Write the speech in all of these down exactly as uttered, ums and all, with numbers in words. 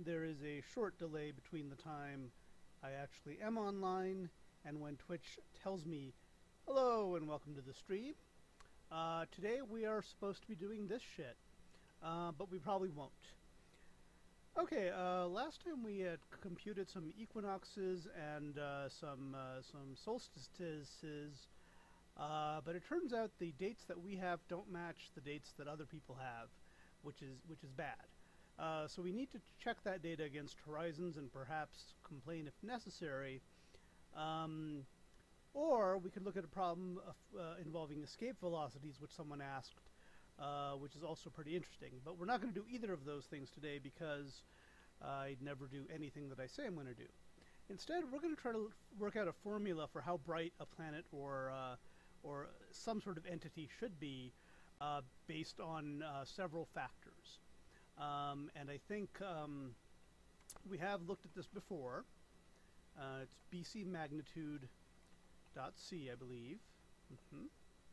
there is a short delay between the time I actually am online and when Twitch tells me, hello and welcome to the stream. Uh, today we are supposed to be doing this shit, uh, but we probably won't. Okay, uh, last time we had computed some equinoxes and uh, some uh, some solstices, uh, but it turns out the dates that we have don't match the dates that other people have, which is which is bad. Uh, so we need to check that data against horizons and perhaps complain if necessary. Um, or we could look at a problem of, uh, involving escape velocities, which someone asked. Uh, which is also pretty interesting. But we're not going to do either of those things today because uh, I never do anything that I say I'm going to do. Instead, we're going to try to work out a formula for how bright a planet or uh, or some sort of entity should be uh, based on uh, several factors. Um, and I think um, we have looked at this before. Uh, it's B C magnitude dot C, I believe. Mm-hmm.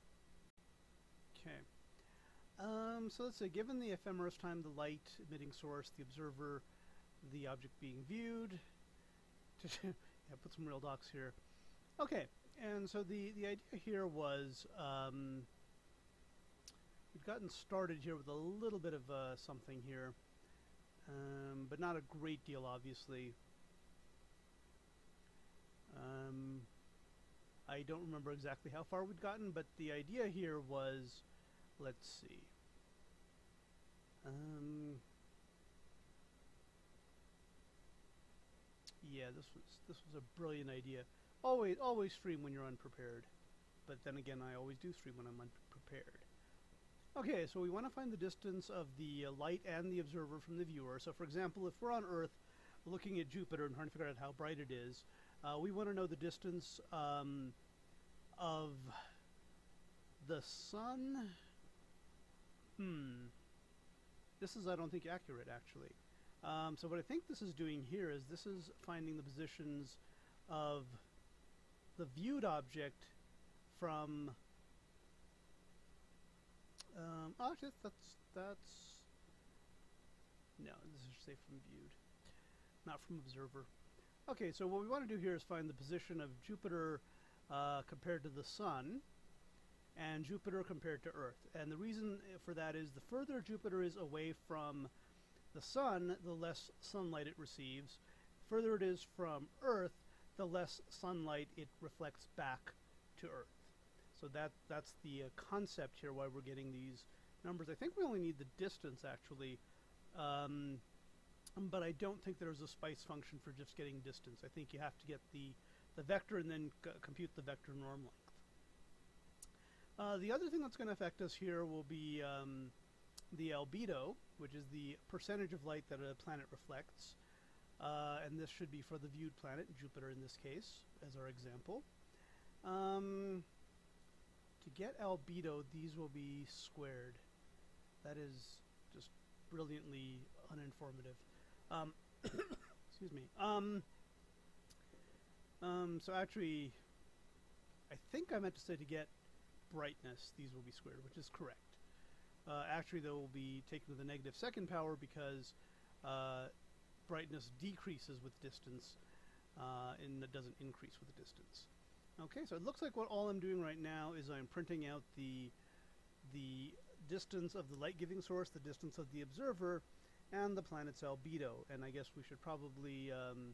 Okay. Um, so let's say, given the ephemeris time, the light emitting source, the observer, the object being viewed. yeah, put some real docs here. Okay, and so the, the idea here was um, we'd gotten started here with a little bit of uh, something here, um, but not a great deal, obviously. Um, I don't remember exactly how far we'd gotten, but the idea here was, let's see. Um, yeah, this was this was a brilliant idea. Always always stream when you're unprepared, but then again, I always do stream when I'm unprepared. Okay, so we want to find the distance of the uh, light and the observer from the viewer. So, for example, if we're on Earth, looking at Jupiter and trying to figure out how bright it is, uh, we want to know the distance um, of the sun. Hmm. This is, I don't think, accurate, actually. Um, so what I think this is doing here is this is finding the positions of the viewed object from... Um, oh, actually, that's... that's no, this is say from viewed, not from observer. Okay, so what we want to do here is find the position of Jupiter uh, compared to the Sun, and Jupiter compared to Earth. And the reason for that is the further Jupiter is away from the Sun, the less sunlight it receives. The further it is from Earth, the less sunlight it reflects back to Earth. So that that's the uh, concept here, why we're getting these numbers. I think we only need the distance, actually. Um, but I don't think there's a spice function for just getting distance. I think you have to get the, the vector and then c compute the vector norm length. Uh, the other thing that's going to affect us here will be um, the albedo, which is the percentage of light that a planet reflects. Uh, and this should be for the viewed planet, Jupiter in this case, as our example. Um, to get albedo, these will be squared. That is just brilliantly uninformative. Um, excuse me. Um, um, so actually, I think I meant to say to get brightness, these will be squared, which is correct. Uh, actually, they will be taken to the negative second power because uh, brightness decreases with distance uh, and it doesn't increase with the distance. Okay, so it looks like what all I'm doing right now is I'm printing out the the distance of the light-giving source, the distance of the observer, and the planet's albedo. And I guess we should probably um,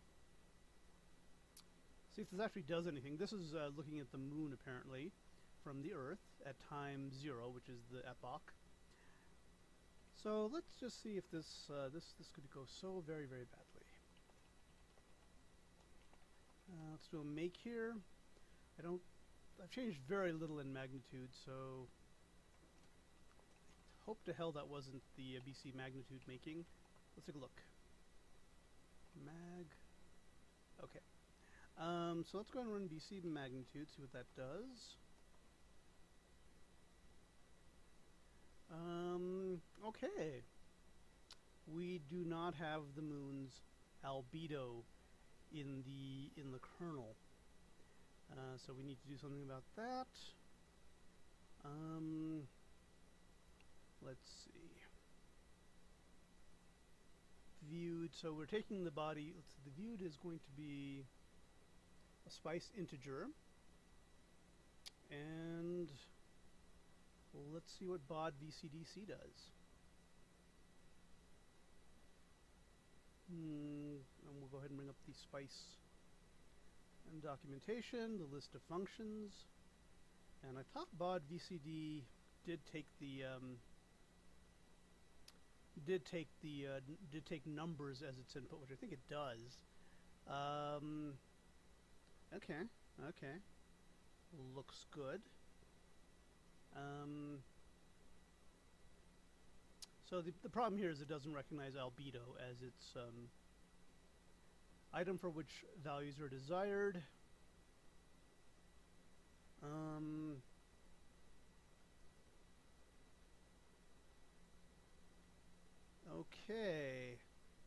see if this actually does anything. This is uh, looking at the moon, apparently, from the Earth at time zero, which is the epoch. So let's just see if this uh, this this could go so very very badly. Uh, let's do a make here. I don't. I've changed very little in magnitude, so hope to hell that wasn't the uh, B C magnitude making. Let's take a look. Mag. Okay. Um, so let's go and run B C magnitude. See what that does. Um, okay. We do not have the moon's albedo in the in the kernel. Uh, so we need to do something about that. Um, let's see. Viewed viewed. So we're taking the body. Let's see, the viewed is going to be a spice integer. And well, let's see what bod V C D C does. Hmm, and we'll go ahead and bring up the spice and documentation, the list of functions. And I thought bod V C D did take the um, did take the uh, n did take numbers as its input, which I think it does. Um, okay, okay, looks good. Um, so the the problem here is it doesn't recognize albedo as its um, item for which values are desired. Um, okay.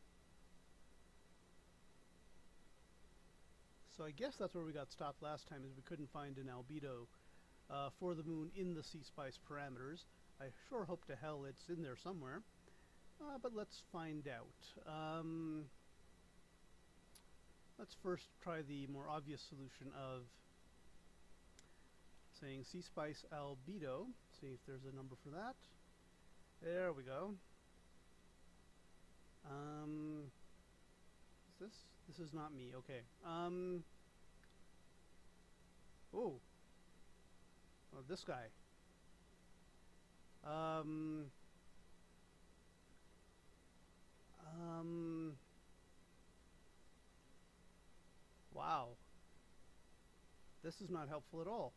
So I guess that's where we got stopped last time, is we couldn't find an albedo uh, for the moon in the C-Spice parameters. I sure hope to hell it's in there somewhere. Uh, but let's find out. Um, let's first try the more obvious solution of saying C-Spice albedo. See if there's a number for that. There we go. Um, is this? This is not me. Okay. Um. Oh. Oh, this guy. Um. Um. Wow. This is not helpful at all.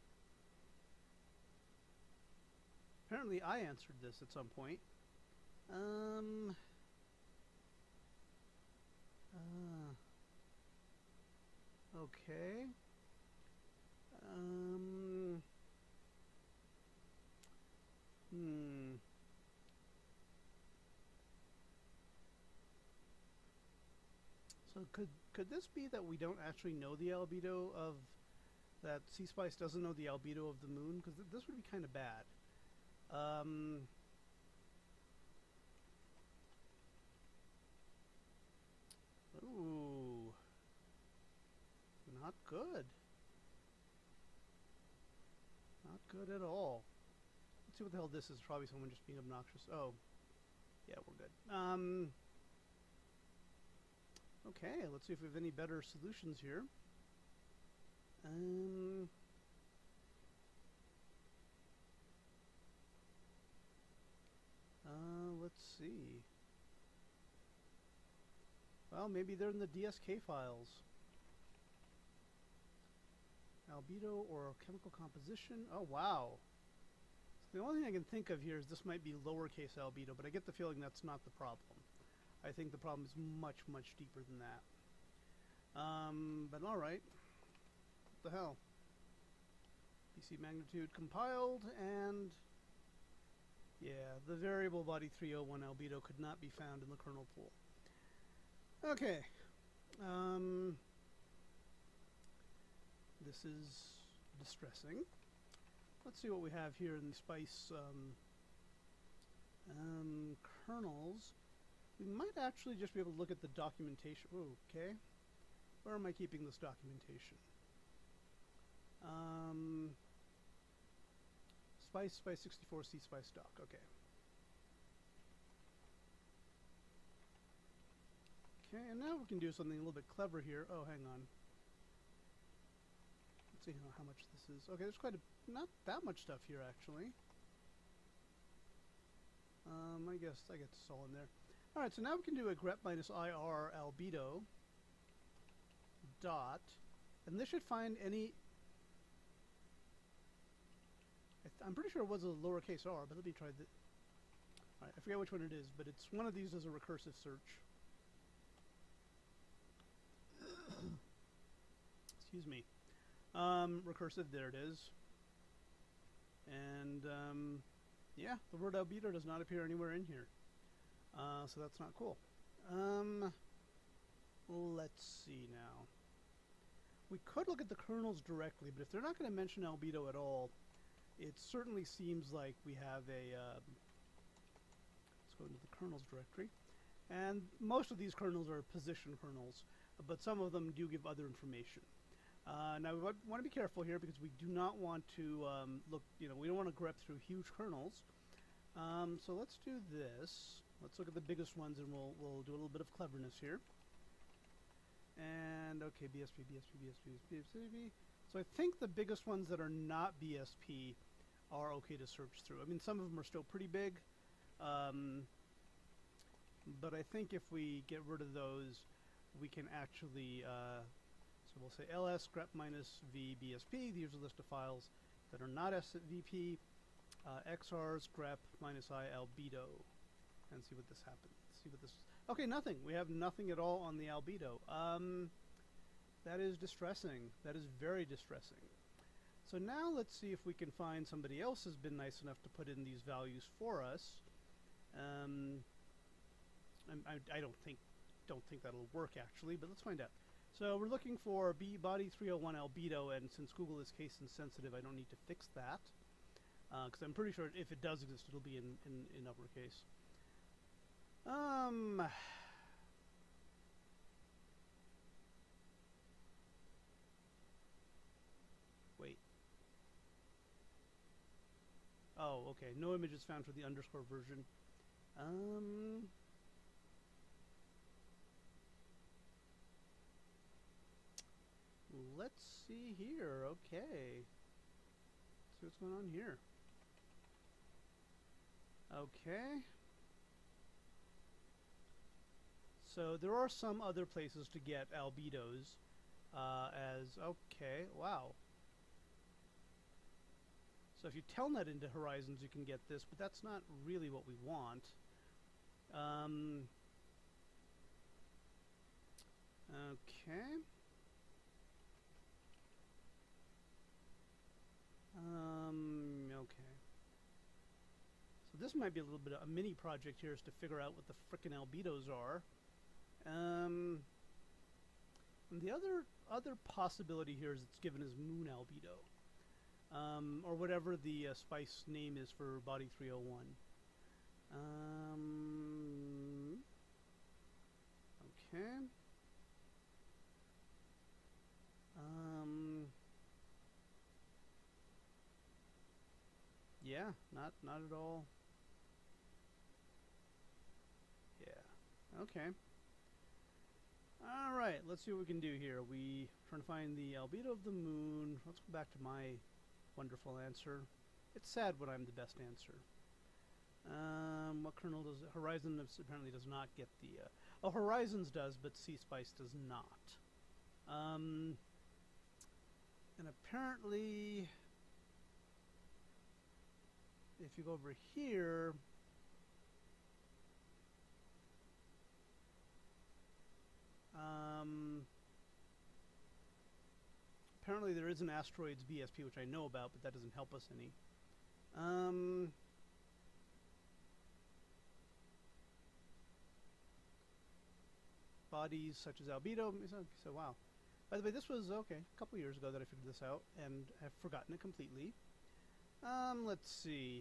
Apparently I answered this at some point. Um. Uh, okay. Um. Hmm. So could could this be that we don't actually know the albedo of that C-Spice doesn't know the albedo of the moon? Because th this would be kind of bad. Um. Ooh. Not good. Not good at all. Let's see what the hell this is. Probably someone just being obnoxious. Oh. Yeah, we're good. Um. Okay, let's see if we have any better solutions here. Um. Uh, let's see. Well, maybe they're in the D S K files. Albedo or chemical composition. Oh, wow. So the only thing I can think of here is this might be lowercase albedo, but I get the feeling that's not the problem. I think the problem is much, much deeper than that. Um, but alright. What the hell? B C magnitude compiled, and yeah, the variable body three oh one albedo could not be found in the kernel pool. Okay. Um, this is distressing. Let's see what we have here in the SPICE um, um, kernels. We might actually just be able to look at the documentation. Ooh, okay. Where am I keeping this documentation? Um, SPICE, SPICE sixty-four, C SPICE doc. Okay. Okay, and now we can do something a little bit clever here. Oh, hang on. Let's see how, how much this is. Okay, there's quite a, not that much stuff here, actually. Um, I guess I get this all in there. All right, so now we can do a grep minus I R albedo dot, and this should find any. I th I'm pretty sure it was a lowercase r, but let me try the. All right, I forget which one it is, but it's one of these as a recursive search. Excuse me. Um, recursive, there it is. And um, yeah, the word albedo does not appear anywhere in here. Uh, so that's not cool. Um, let's see now. We could look at the kernels directly, but if they're not going to mention albedo at all, it certainly seems like we have a... Um, let's go into the kernels directory. And most of these kernels are position kernels, but some of them do give other information. Uh, now we want to be careful here because we do not want to um, look, you know, we don't want to grep through huge kernels. Um, so let's do this. Let's look at the biggest ones and we'll, we'll do a little bit of cleverness here. And okay, B S P, B S P, B S P, B S P, B S P. So I think the biggest ones that are not B S P are okay to search through. I mean, some of them are still pretty big. Um, but I think if we get rid of those, we can actually, uh, so we'll say ls grep minus v bsp. These are a list of files that are not S V P. Uh, xrs grep minus I albedo, and see what this happens. See what this. Okay, nothing. We have nothing at all on the albedo. Um, that is distressing. That is very distressing. So now let's see if we can find somebody else has been nice enough to put in these values for us. Um, I, I, I don't think don't think that'll work actually, but let's find out. So we're looking for B body three oh one albedo, and since Google is case insensitive, I don't need to fix that because uh, I'm pretty sure if it does exist, it'll be in in, in uppercase. Um. Wait. Oh, okay. No images found for the underscore version. Um. Let's see here. Okay. Let's see what's going on here. Okay. So there are some other places to get albedos uh, as, okay, wow. So if you telnet into Horizons, you can get this, but that's not really what we want. Um, okay. Um, okay. So this might be a little bit of a mini project here is to figure out what the frickin' albedos are. Um, and the other other possibility here is it's given as moon albedo. Um, or whatever the uh, SPICE name is for body three oh one. Um, okay. Um, yeah, not not at all. Yeah. Okay. All right. Let's see what we can do here. We trying to find the albedo of the moon. Let's go back to my wonderful answer. It's sad when I'm the best answer. Um, what kernel does it? Horizon apparently does not get the. Uh, oh, Horizons does, but CSpice does not. Um, and apparently, if you go over here, um, apparently there is an Asteroids B S P, which I know about, but that doesn't help us any. Um, bodies such as albedo. So wow. By the way, this was okay a couple years ago that I figured this out, and I've forgotten it completely. Um, let's see.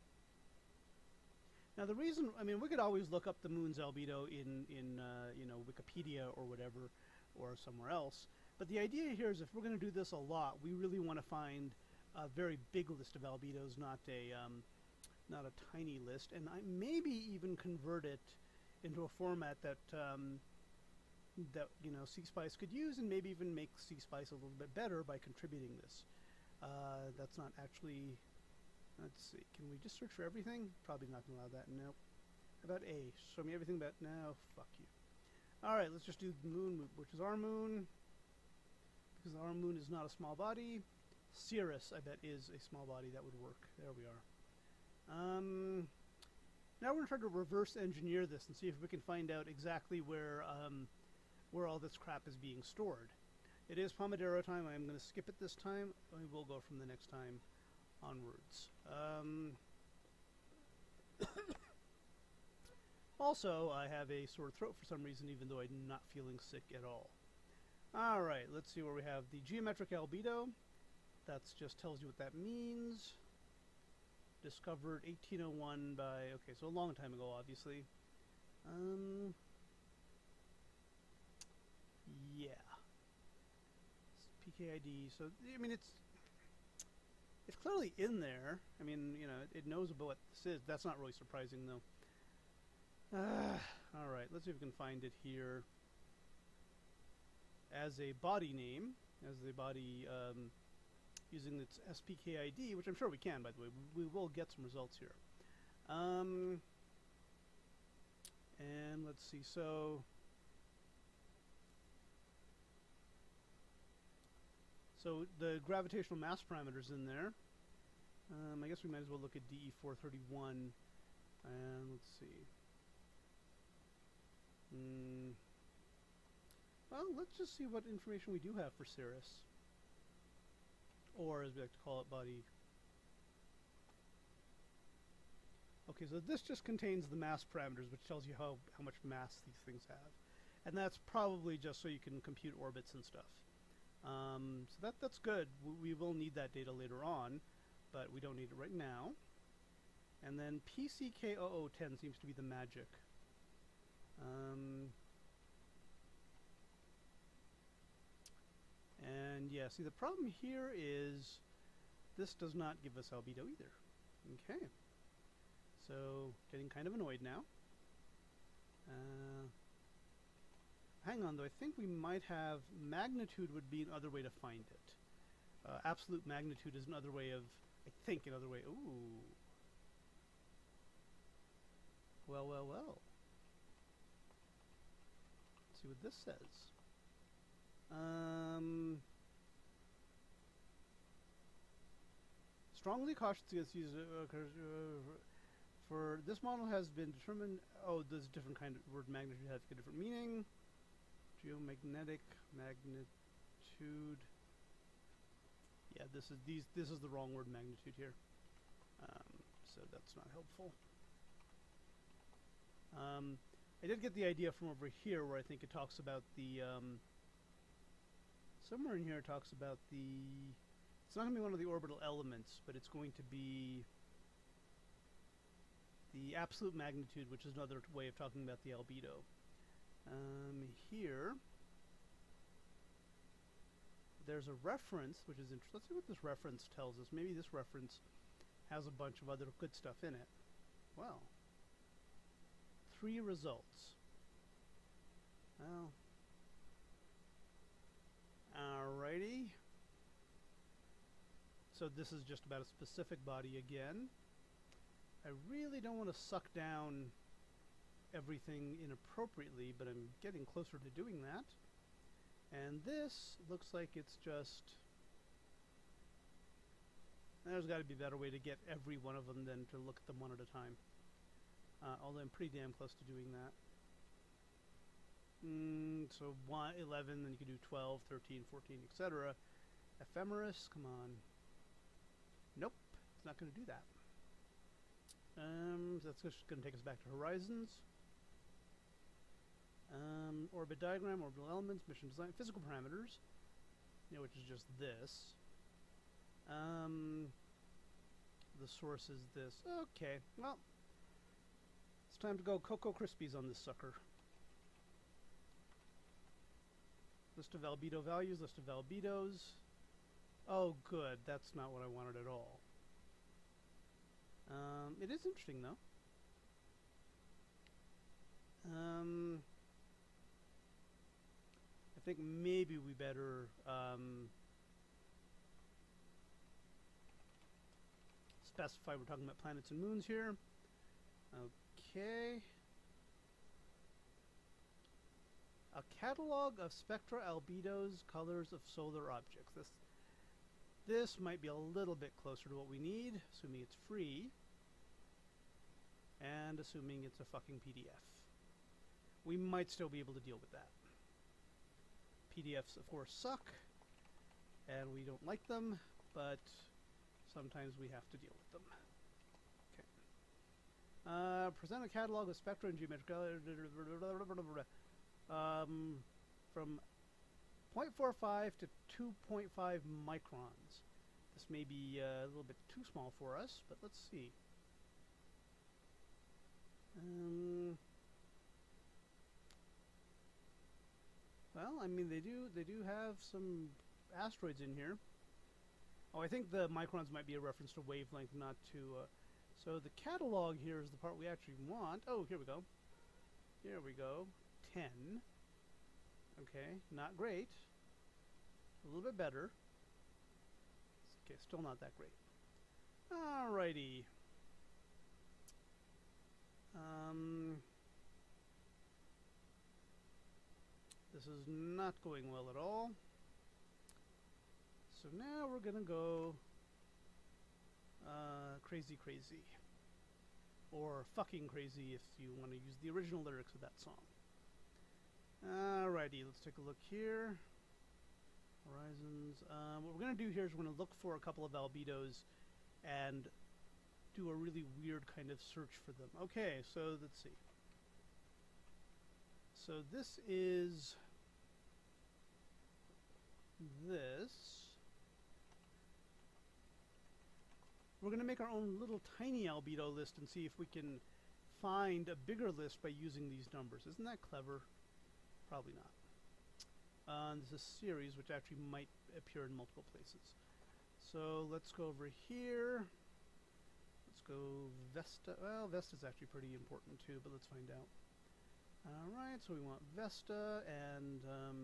Now the reason, I mean, we could always look up the moon's albedo in in uh, you know, Wikipedia or whatever, or somewhere else. But the idea here is if we're going to do this a lot, we really want to find a very big list of albedos, not a um, not a tiny list, and I maybe even convert it into a format that um, that you know CSpice could use, and maybe even make CSpice a little bit better by contributing this. Uh, that's not actually. Let's see. Can we just search for everything? Probably not going to allow that. Nope. How about A? Show me everything but no. Fuck you. All right. Let's just do the moon, which is our moon, because our moon is not a small body. Cirrus, I bet, is a small body. That would work. There we are. Um, now we're going to try to reverse engineer this and see if we can find out exactly where um, where all this crap is being stored. It is Pomodoro time. I'm going to skip it this time. We will go from the next time onwards. Um, also, I have a sore throat for some reason, even though I'm not feeling sick at all. All right, let's see where we have the geometric albedo. That just tells you what that means. Discovered eighteen oh one by, okay, so a long time ago, obviously. Um, yeah. P K I D. So I mean, it's it's clearly in there. I mean, you know, it, it knows about what this is. That's not really surprising, though. Uh, all right, let's see if we can find it here as a body name, as the body um, using its S P K I D, which I'm sure we can, by the way. We, we will get some results here. Um, and let's see. So. So the gravitational mass parameters in there. Um, I guess we might as well look at D E four thirty-one. And let's see. Mm. Well, let's just see what information we do have for Cirrus. Or, as we like to call it, body. Okay, so this just contains the mass parameters, which tells you how, how much mass these things have. And that's probably just so you can compute orbits and stuff. Um, so that that's good. W we will need that data later on, but we don't need it right now. And then P C K zero zero ten seems to be the magic. Um, and yeah, see the problem here is this does not give us albedo either. Okay, so getting kind of annoyed now. Uh, Hang on, though. I think we might have magnitude would be another way to find it. Uh, absolute magnitude is another way of, I think, another way. Ooh. Well, well, well. Let's see what this says. Um, strongly cautious against use uh, for this model has been determined. Oh, there's a different kind of word. Magnitude has a different meaning. Geomagnetic magnitude. Yeah, this is these. This is the wrong word, magnitude here. Um, so that's not helpful. Um, I did get the idea from over here, where I think it talks about the. Um, somewhere in here, it talks about the. It's not going to be one of the orbital elements, but it's going to be the absolute magnitude, which is another way of talking about the albedo. Um, here, there's a reference, which is interesting. Let's see what this reference tells us. Maybe this reference has a bunch of other good stuff in it. Well, three results. Well, alrighty. So this is just about a specific body again. I really don't want to suck down everything inappropriately, but I'm getting closer to doing that. And this looks like it's just... There's got to be a better way to get every one of them than to look at them one at a time. Uh, although I'm pretty damn close to doing that. Mm, so one, eleven, then you can do twelve, thirteen, fourteen, et cetera. Ephemeris, come on. Nope, it's not going to do that. Um, so that's just going to take us back to horizons. Um, orbit diagram, orbital elements, mission design, physical parameters, you know, which is just this. Um, the source is this. Okay, well, it's time to go Cocoa Krispies on this sucker. List of albedo values, list of albedos. Oh, good. That's not what I wanted at all. Um, it is interesting, though. Um, I think maybe we better um, specify we're talking about planets and moons here. Okay. A catalog of spectra, albedos, colors of solar objects. This, this might be a little bit closer to what we need, assuming it's free, and assuming it's a fucking P D F. We might still be able to deal with that. P D Fs, of course, suck, and we don't like them, but sometimes we have to deal with them. Okay. Uh, present a catalog of spectra and geometric... Um, from zero point four five to two point five microns. This may be uh, a little bit too small for us, but let's see. Um, Well, I mean, they do they do have some asteroids in here. Oh, I think the microns might be a reference to wavelength, not to... Uh, so the catalog here is the part we actually want. Oh, here we go. Here we go. ten. Okay, not great. A little bit better. Okay, still not that great. Alrighty. Um, this is not going well at all. So now we're gonna go uh, crazy crazy. Or fucking crazy if you want to use the original lyrics of that song. Alrighty, let's take a look here. Horizons. Um, what we're going to do here is we're going to look for a couple of albedos and do a really weird kind of search for them. Okay, so let's see. So this is this. We're going to make our own little tiny albedo list and see if we can find a bigger list by using these numbers. Isn't that clever? Probably not. Uh, and there's a series which actually might appear in multiple places. So let's go over here. Let's go Vesta. Well, Vesta's actually pretty important too, but let's find out. Alright, so we want Vesta and um,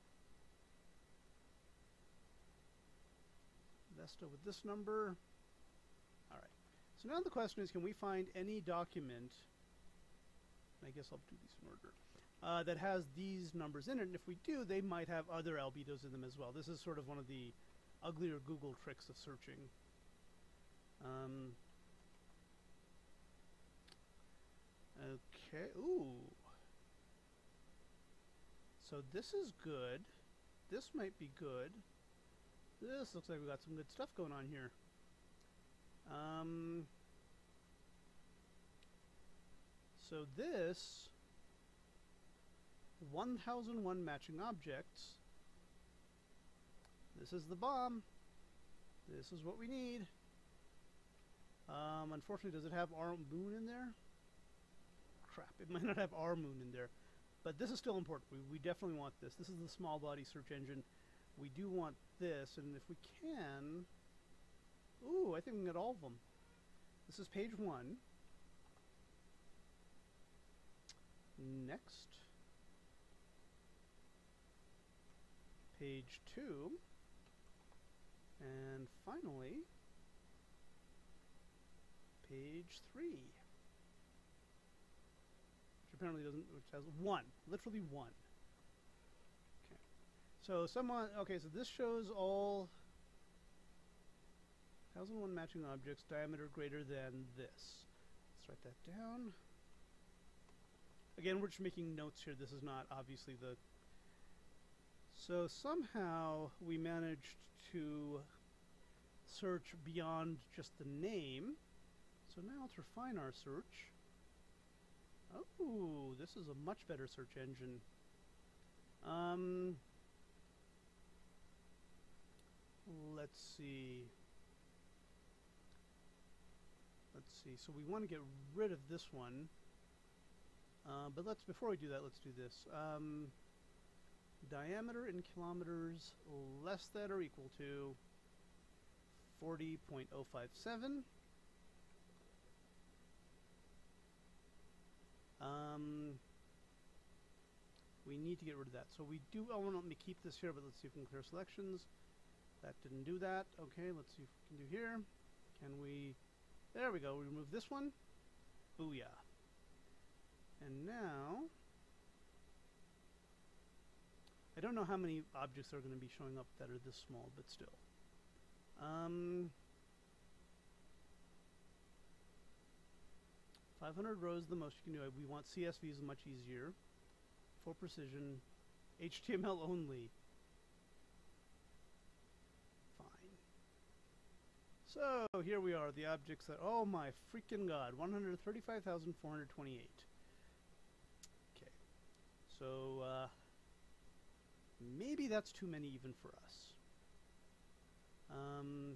Vesta with this number. Alright, so now the question is, can we find any document, I guess I'll do these in order, uh, that has these numbers in it, and if we do, they might have other albedos in them as well. This is sort of one of the uglier Google tricks of searching. Um, okay, ooh. So this is good. This might be good. This looks like we got some good stuff going on here. Um, so this one thousand one matching objects. This is the bomb. This is what we need. Um, unfortunately, does it have our moon in there? Crap, it might not have our moon in there. But this is still important. We, we definitely want this. This is the small body search engine. We do want this, and if we can... Ooh, I think we can get all of them. This is page one. Next. Page two. And finally, page three. Which apparently doesn't, which has one. Literally one. Okay. So someone, okay, so this shows all one thousand one matching objects, diameter greater than this. Let's write that down. Again, we're just making notes here. This is not obviously the... So somehow we managed to search beyond just the name. So now let's refine our search. Oh, this is a much better search engine. Um, let's see. Let's see. So we want to get rid of this one. Uh, but let's, before we do that, let's do this. Um, diameter in kilometers less than or equal to forty point zero five seven. Um, we need to get rid of that. So we do, I want to keep this here, but let's see if we can clear selections. That didn't do that. Okay, let's see if we can do here. Can we, there we go, we remove this one. Booyah. And now, I don't know how many objects are going to be showing up that are this small, but still. Um, five hundred rows is the most you can do. We want C S Vs much easier. For precision. H T M L only. Fine. So, here we are, the objects that, oh my freaking god, one hundred thirty-five thousand four hundred twenty-eight. Okay. So, uh, maybe that's too many even for us. Um,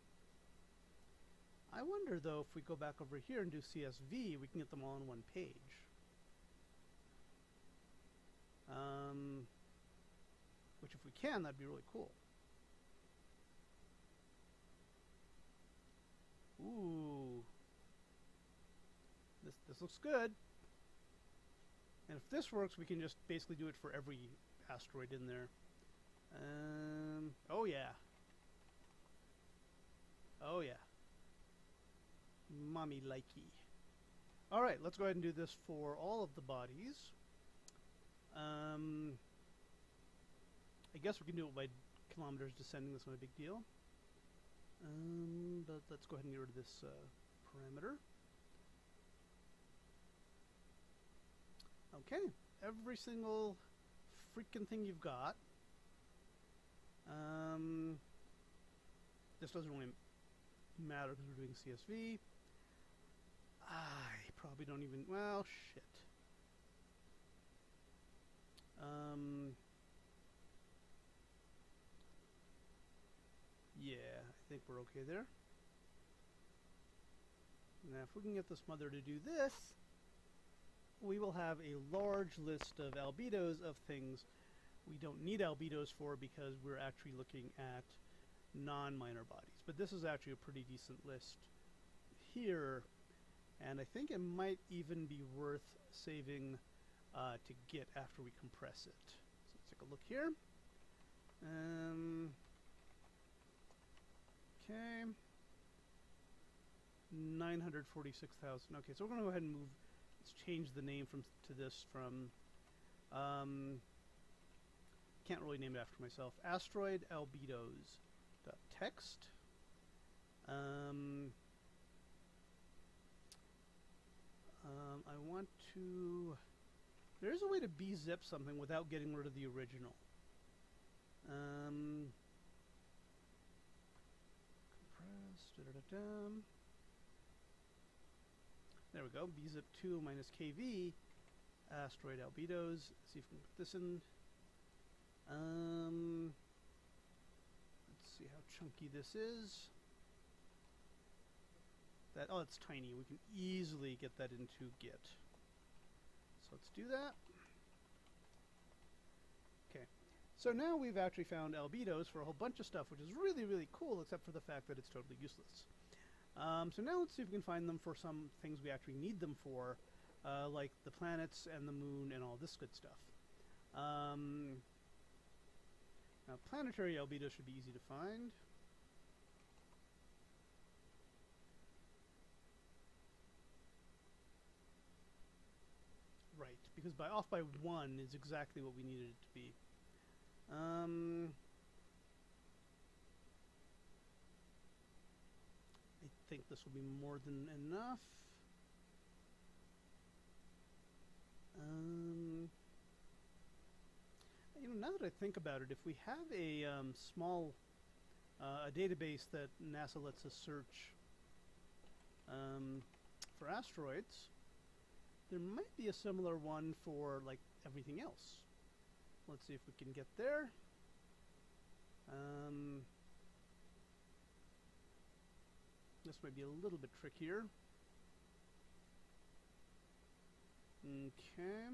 I wonder though if we go back over here and do C S V, we can get them all on one page. Um, which if we can, that'd be really cool. Ooh. This, this looks good. And if this works, we can just basically do it for every asteroid in there. Um, oh yeah. Oh yeah. Mommy likey. Alright, let's go ahead and do this for all of the bodies. Um, I guess we can do it by kilometers descending, that's not a big deal. Um, but let's go ahead and get rid of this uh, parameter. Okay, every single freaking thing you've got. Um, this doesn't really matter because we're doing C S V. I probably don't even, well, shit. Um, yeah, I think we're okay there. Now, if we can get this mother to do this, we will have a large list of albedos of things we don't need albedos for because we're actually looking at non-minor bodies. But this is actually a pretty decent list here, and I think it might even be worth saving uh, to get after we compress it. So let's take a look here. Um, okay. nine hundred forty-six thousand. Okay, so we're going to go ahead and move, let's change the name from to this from, um, can't really name it after myself, asteroid albedos dot text. Um, um, I want to, there is a way to b-zip something without getting rid of the original. Um, compress, da da da da. There we go, bzip two minus kv, asteroid albedos. See if we can put this in. Um, let's see how chunky this is. That, oh, it's tiny. We can easily get that into Git. So let's do that. Okay. So now we've actually found albedos for a whole bunch of stuff, which is really, really cool, except for the fact that it's totally useless. Um, so now let's see if we can find them for some things we actually need them for, uh, like the planets and the moon and all this good stuff. Um, now planetary albedo should be easy to find. Right, because by off by one is exactly what we needed it to be. Um, I think this will be more than enough. Um, you know, now that I think about it, if we have a um, small uh, a database that NASA lets us search um, for asteroids, there might be a similar one for like everything else. Let's see if we can get there. Um, this might be a little bit trickier. Okay.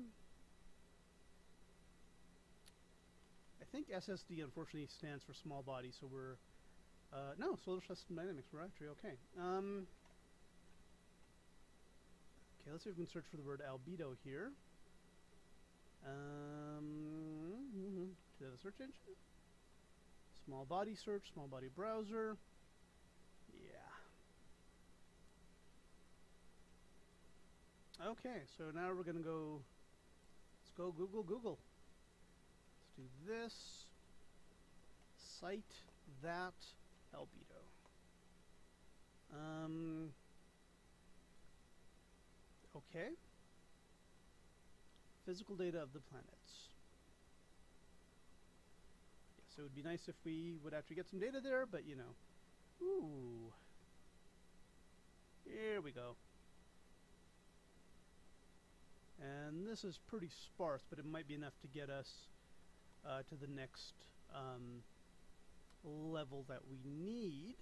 I think S S D unfortunately stands for small body, so we're uh, no, Solar System Dynamics. We're actually okay. Um, okay, let's see if we can search for the word albedo here. Um, mm-hmm. To the search engine. Small body search, small body browser. Yeah. Okay, so now we're gonna go. Let's go Google Google. Let's do this. Cite that albedo. Um. Okay. Physical data of the planets. Yes, it would be nice if we would actually get some data there, but you know. Ooh. Here we go. And this is pretty sparse, but it might be enough to get us uh, to the next um, level that we need.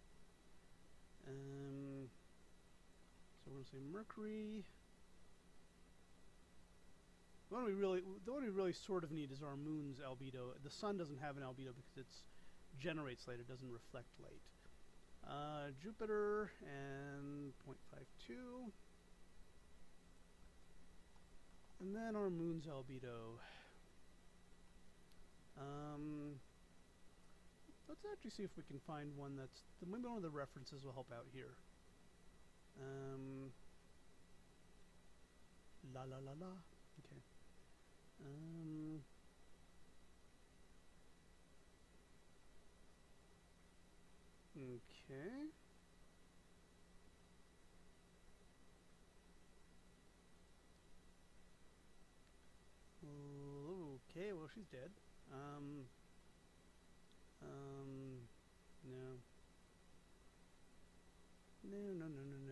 Um, so we're going to say Mercury. The one we really, the one we really sort of need is our moon's albedo. The sun doesn't have an albedo because it generates light; it doesn't reflect light. Uh, Jupiter and zero point five two, and then our moon's albedo. Um, let's actually see if we can find one that's maybe one of the references will help out here. Um, la la la la. Okay. Um, okay. Okay, well, she's dead. Um, um, no. No, no, no, no,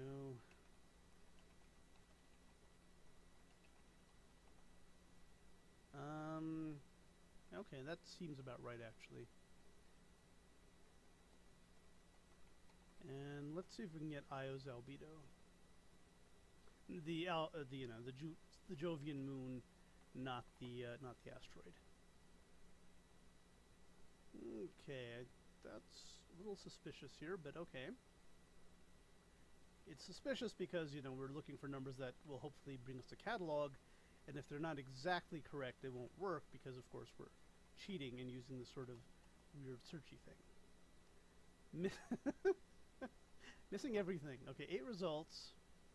no. Um, okay, that seems about right, actually. And let's see if we can get Io's albedo. The al uh, the you know the Ju the Jovian moon, not the uh, not the asteroid. Okay, that's a little suspicious here, but okay. It's suspicious because you know we're looking for numbers that will hopefully bring us a catalog, and if they're not exactly correct, they won't work because of course we're cheating and using this sort of weird searchy thing. Missing everything. Okay, eight results.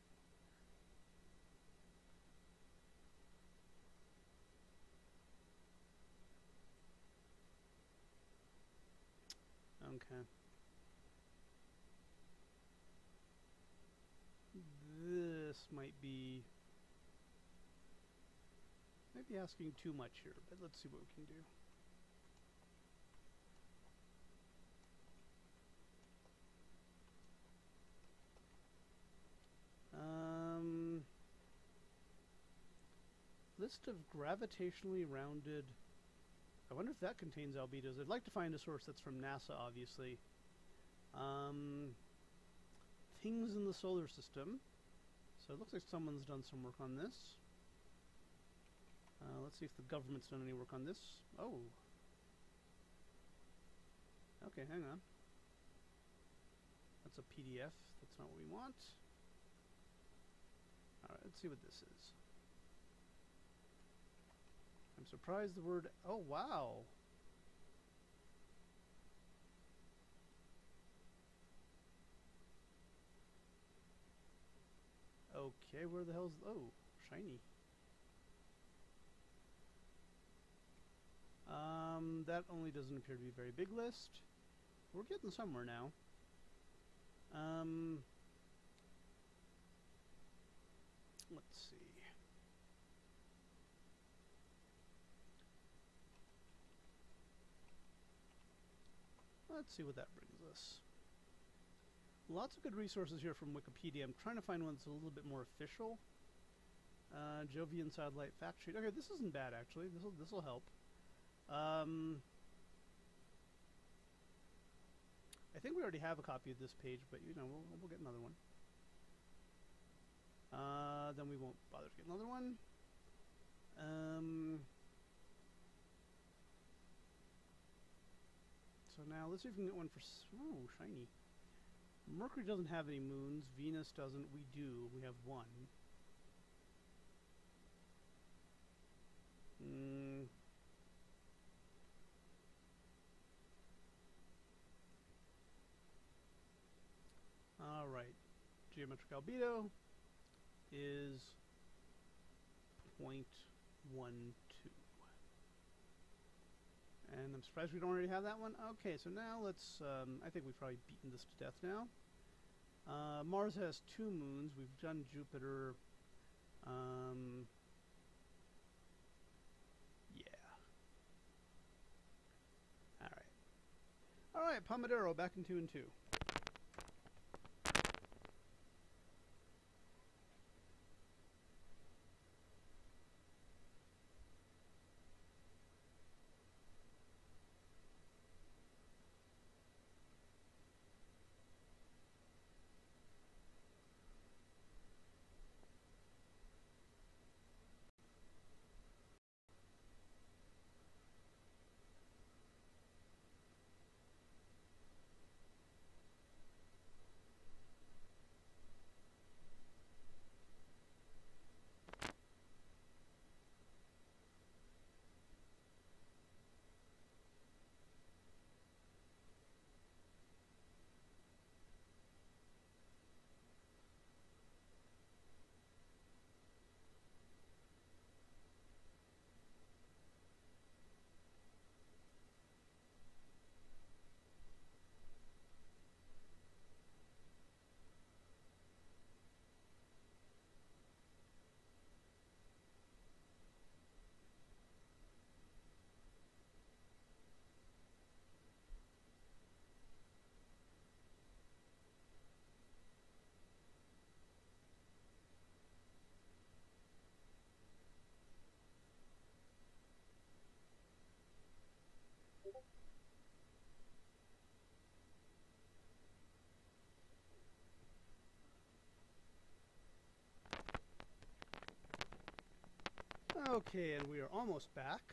Okay. This might be might be asking too much here, but let's see what we can do. Um, list of gravitationally rounded. I wonder if that contains albedos. I'd like to find a source that's from NASA, obviously. Um, things in the solar system. So it looks like someone's done some work on this. Uh, let's see if the government's done any work on this. Oh. Okay, hang on. That's a P D F. That's not what we want. Alright, let's see what this is. I'm surprised the word... Oh, wow! Okay, where the hell's... Oh, shiny. Um, that only doesn't appear to be a very big list. We're getting somewhere now. Um... Let's see. Let's see what that brings us. Lots of good resources here from Wikipedia. I'm trying to find one that's a little bit more official. Uh, Jovian satellite fact sheet. Okay, this isn't bad actually. This will this will help. Um, I think we already have a copy of this page, but you know we'll we'll get another one. Uh, then we won't bother to get another one. Um, so now let's see if we can get one for... Oh, shiny. Mercury doesn't have any moons. Venus doesn't. We do. We have one. Mm. All right. Geometric albedo is zero point one two. And I'm surprised we don't already have that one. Okay, so now let's, um, I think we've probably beaten this to death now. Uh, Mars has two moons. We've done Jupiter. Um, yeah. All right. All right, Pomodoro, back in two and two. Okay, and we are almost back.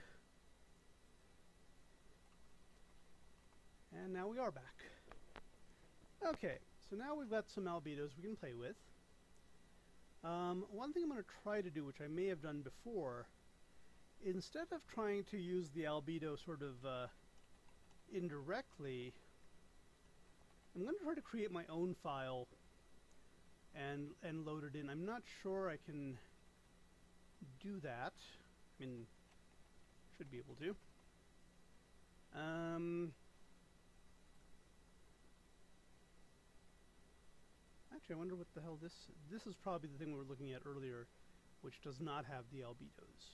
And now we are back. Okay, so now we've got some albedos we can play with. Um, one thing I'm going to try to do, which I may have done before, instead of trying to use the albedo sort of uh, indirectly, I'm going to try to create my own file and and load it in. I'm not sure I can do that. I mean, should be able to. Um, actually, I wonder what the hell this... This is probably the thing we were looking at earlier, which does not have the albedos.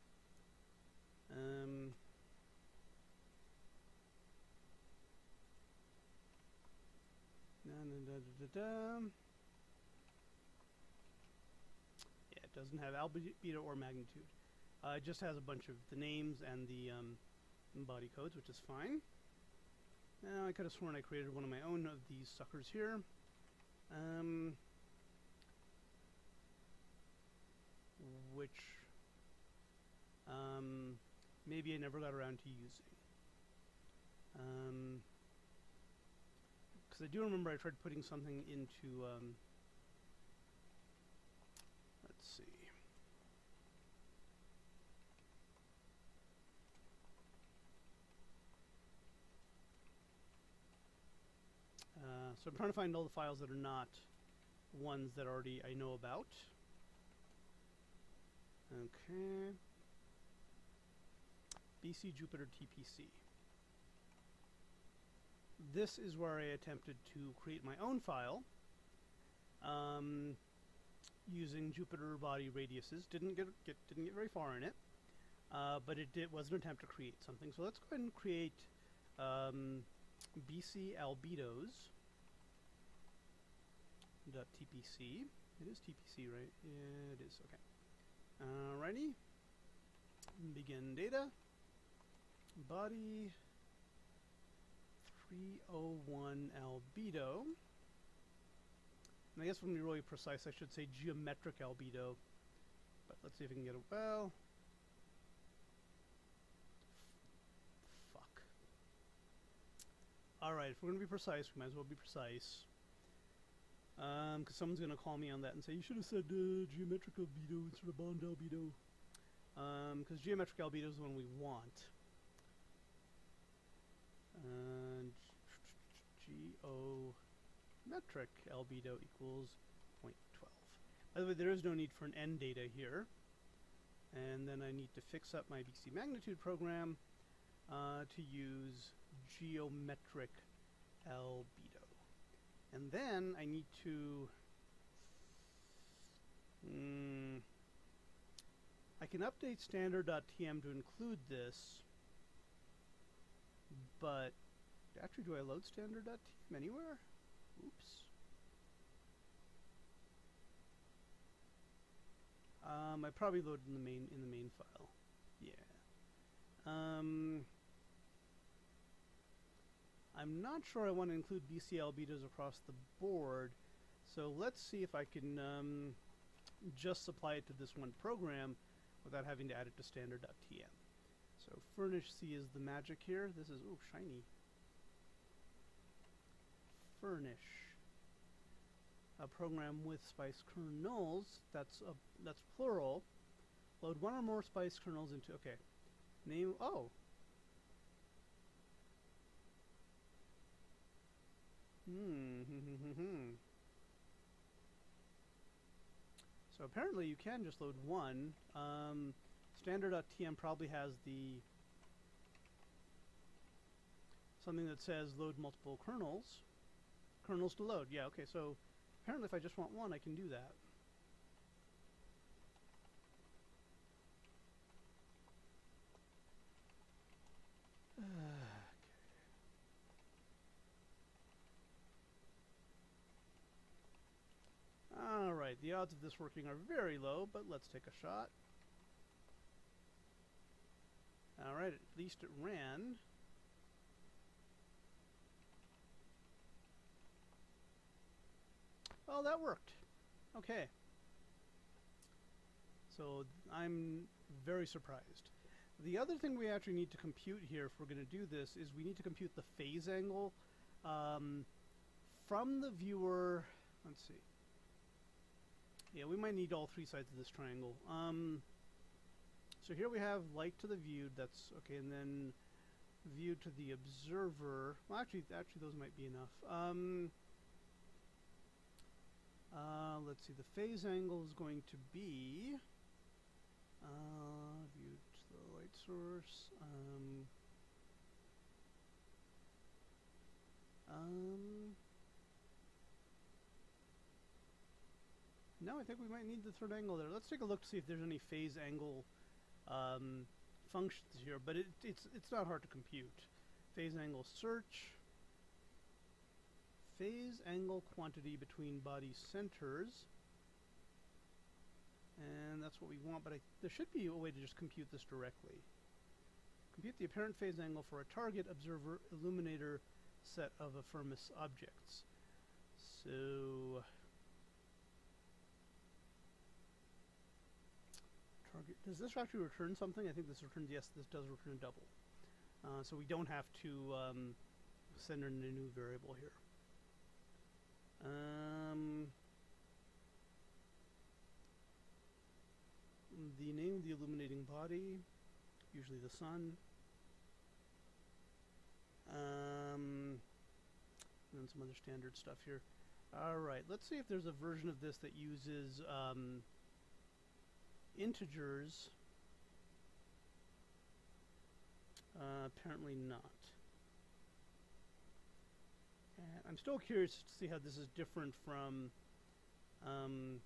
Um... Da, da, da, da, da. Yeah, it doesn't have albedo or magnitude. Uh, it just has a bunch of the names and the um, body codes, which is fine. Now, I could have sworn I created one of my own of these suckers here. Um, which um, maybe I never got around to using. Um, because I do remember I tried putting something into, um, let's see. Uh, so I'm trying to find all the files that are not ones that already I know about. Okay. B C Jupiter T P C. This is where I attempted to create my own file um, using Jupiter body radiuses. Didn't get, get didn't get very far in it, uh, but it did was an attempt to create something. So let's go ahead and create um, B C albedos dot T P C. It is T P C, right? Yeah, it is. Okay. Alrighty. Begin data. Body three oh one albedo. And I guess when we really precise, I should say geometric albedo. But let's see if we can get it. Well, fuck. All right, if we're going to be precise, we might as well be precise. Um, because someone's going to call me on that and say, you should have said uh, geometric albedo instead of bond albedo. Um, because geometric albedo is the one we want. And geometric albedo equals zero point one two. By the way, there is no need for an N data here. And then I need to fix up my B C magnitude program uh, to use geometric albedo. And then I need to... Mm, I can update standard.tm to include this. But actually, do I load standard.tm anywhere? Oops. Um, I probably load in the main in the main file. Yeah. Um, I'm not sure I want to include B C albedos across the board, so let's see if I can um, just supply it to this one program without having to add it to standard.tm. So furnish C is the magic here. This is, ooh, shiny. Furnish. A program with spice kernels. That's a, that's plural. Load one or more spice kernels into, okay. Name, oh. Hmm, So apparently you can just load one. Um, Standard.tm probably has the something that says load multiple kernels. Kernels to load. Yeah, okay, so apparently if I just want one, I can do that. Alright, the odds of this working are very low, but let's take a shot. Alright, at least it ran. Well, that worked. Okay. So I'm very surprised. The other thing we actually need to compute here, if we're going to do this, is we need to compute the phase angle um, from the viewer. Let's see. Yeah, we might need all three sides of this triangle. Um, so here we have light to the viewed. That's okay, and then viewed to the observer. Well, actually, actually, those might be enough. Um, uh, let's see. The phase angle is going to be uh, viewed to the light source. Um, um, no, I think we might need the third angle there. Let's take a look to see if there's any phase angle um, functions here, but it, it's it's not hard to compute. Phase angle search. Phase angle quantity between body centers. And that's what we want, but I, there should be a way to just compute this directly. Compute the apparent phase angle for a target, observer, illuminator set of affirmus objects. So target, does this actually return something? I think this returns, yes, this does return a double. Uh, so we don't have to um, send in a new variable here. Um, the name of the illuminating body, usually the sun. Um, and then some other standard stuff here. Alright, let's see if there's a version of this that uses um, integers. Uh, apparently not. And I'm still curious to see how this is different from um,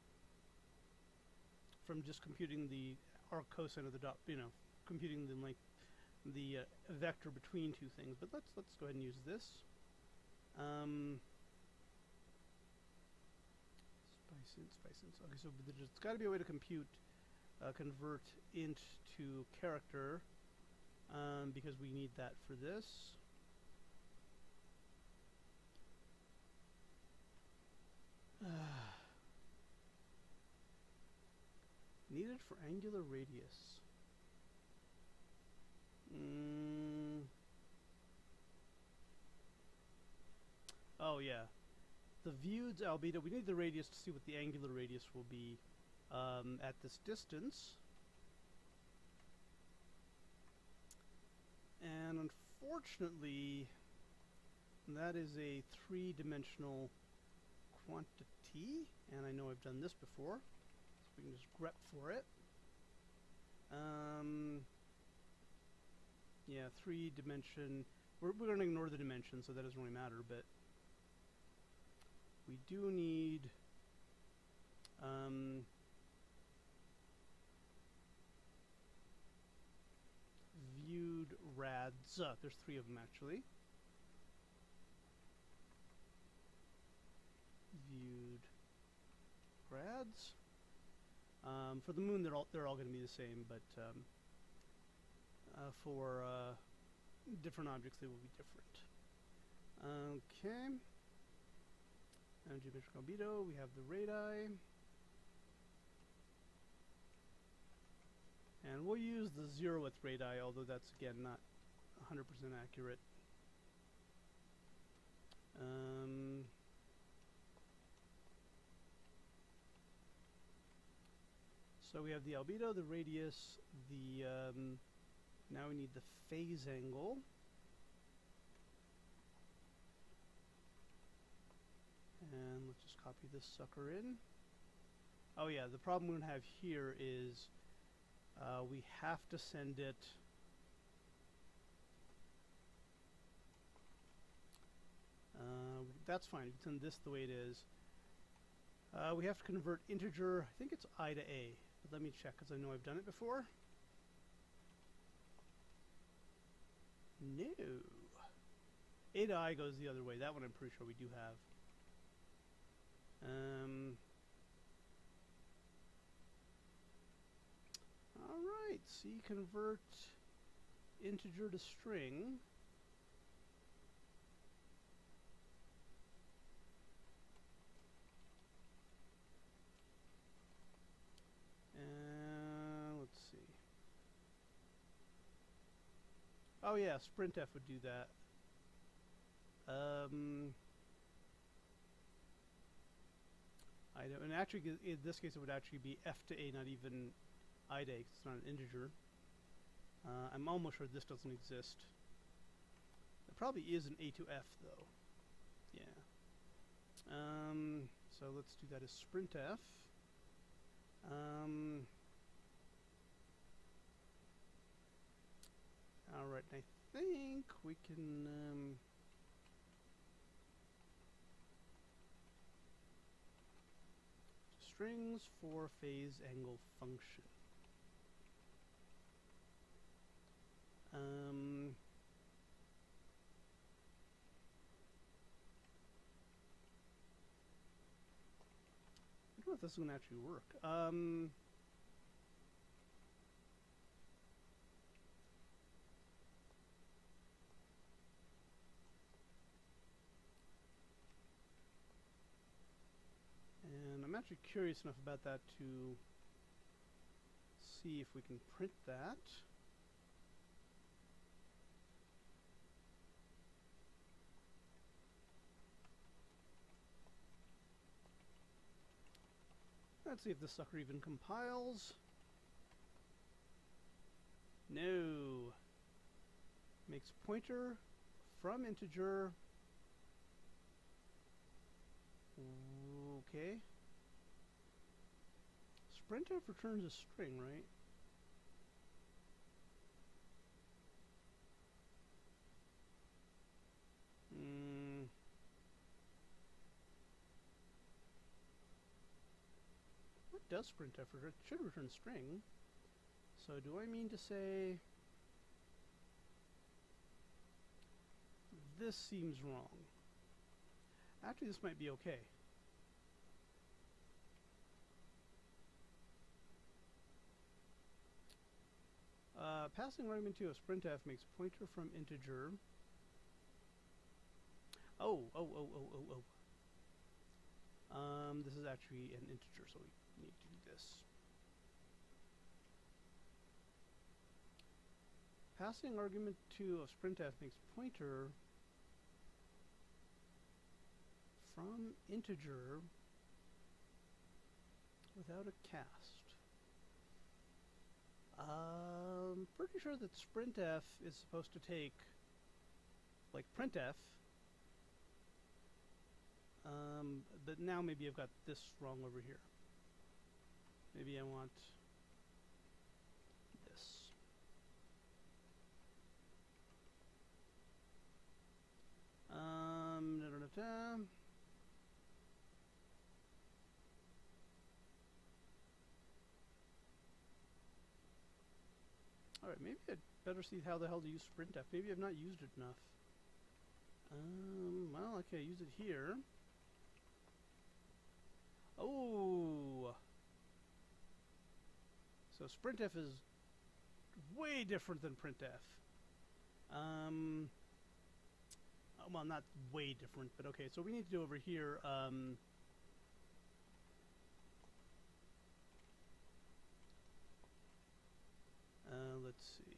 from just computing the arc cosine of the dot, you know, computing the length, the uh, vector between two things. But let's let's go ahead and use this. Um, Spicent, Spicent. Okay, so there's got to be a way to compute, uh, convert int to character, um, because we need that for this. Needed for angular radius. Mm. Oh yeah, the viewed albedo. We need the radius to see what the angular radius will be um, at this distance. And unfortunately, that is a three-dimensional quantity, and I know I've done this before, so we can just grep for it. Um, yeah, three dimension. We're, we're going to ignore the dimension, so that doesn't really matter, but we do need um, viewed rads. Uh, there's three of them actually. Viewed rads. Um, for the moon, they're all they're all going to be the same, but um, uh, for uh, different objects, they will be different. Okay. And geometric albedo, we have the radii, and we'll use the zeroth radii, although that's again not one hundred percent accurate. Um, So we have the albedo, the radius, the, um, now we need the phase angle. And let's just copy this sucker in. Oh yeah, the problem we have here is uh, we have to send it uh, that's fine, we can send this the way it is. Uh, we have to convert integer, I think it's I to A. But let me check, because I know I've done it before. No. A to I goes the other way. That one I'm pretty sure we do have. Um, Alright, C convert integer to string. Uh, let's see. Oh yeah, sprintf would do that. Um, I don't, and actually, in this case, it would actually be f to a, not even I to a, 'cause it's not an integer. Uh, I'm almost sure this doesn't exist. It probably is an a to f, though. Yeah. Um, so let's do that as sprintf. Um, Alright, I think we can... Um, strings for phase angle function. Um, I don't know if this is going to actually work. Um, and I'm actually curious enough about that to see if we can print that. Let's see if this sucker even compiles. No. Makes pointer from integer. Okay. Sprintf returns a string, right? Hmm. What does sprintf return? It should return string. So do I mean to say this seems wrong? Actually, this might be okay. Uh, passing argument to a sprintf makes pointer from integer. Oh, oh, oh, oh, oh, oh. Um, this is actually an integer, so we need to do this. Passing argument to of sprintf makes pointer from integer without a cast. Um, pretty sure that sprintf is supposed to take, like printf, um, but now maybe I've got this wrong over here. Maybe I want this. Um, da, da, da, da. Alright, maybe I'd better see how the hell to use sprintf. Maybe I've not used it enough. Um, well, okay, use it here. Oh! So sprintf is way different than printf. Um, well, not way different, but okay, so we need to do over here, um, uh, let's see.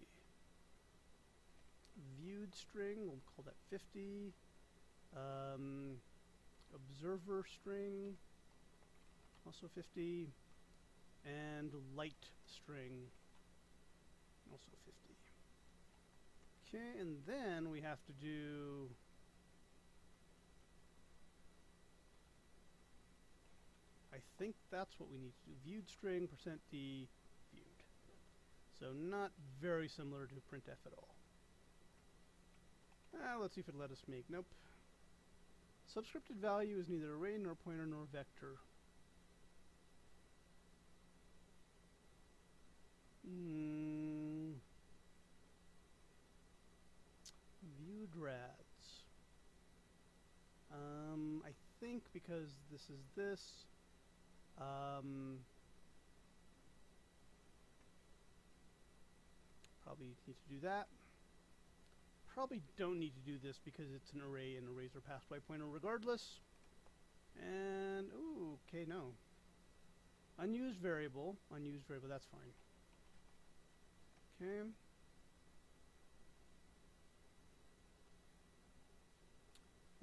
Viewed string, we'll call that fifty. Um, observer string, also fifty. And light string, also fifty. Okay, and then we have to do I think that's what we need to do. Viewed string, percent d, viewed. So not very similar to printf at all. Ah, let's see if it let us make. Nope. Subscripted value is neither array nor pointer nor vector. Mm. Viewed rads. Um, I think because this is this, um, probably need to do that. Probably don't need to do this because it's an array and arrays are passed by pointer regardless. And, ooh, okay, no. Unused variable, unused variable, that's fine. Okay.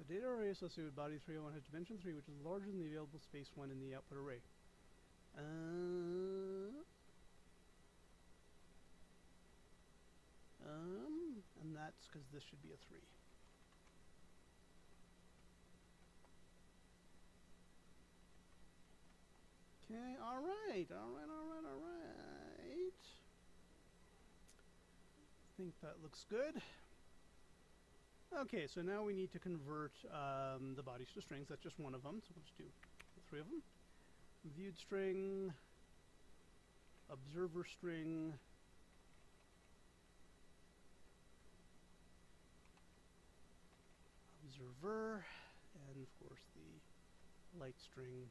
The data array associated with body three oh one has dimension three, which is larger than the available space one in the output array. Uh, um, and that's because this should be a three. Okay, all right, all right, all right, all right. I think that looks good. Okay, so now we need to convert um, the bodies to strings. That's just one of them, so we'll just do the three of them. Viewed string, observer string, observer, and of course the light string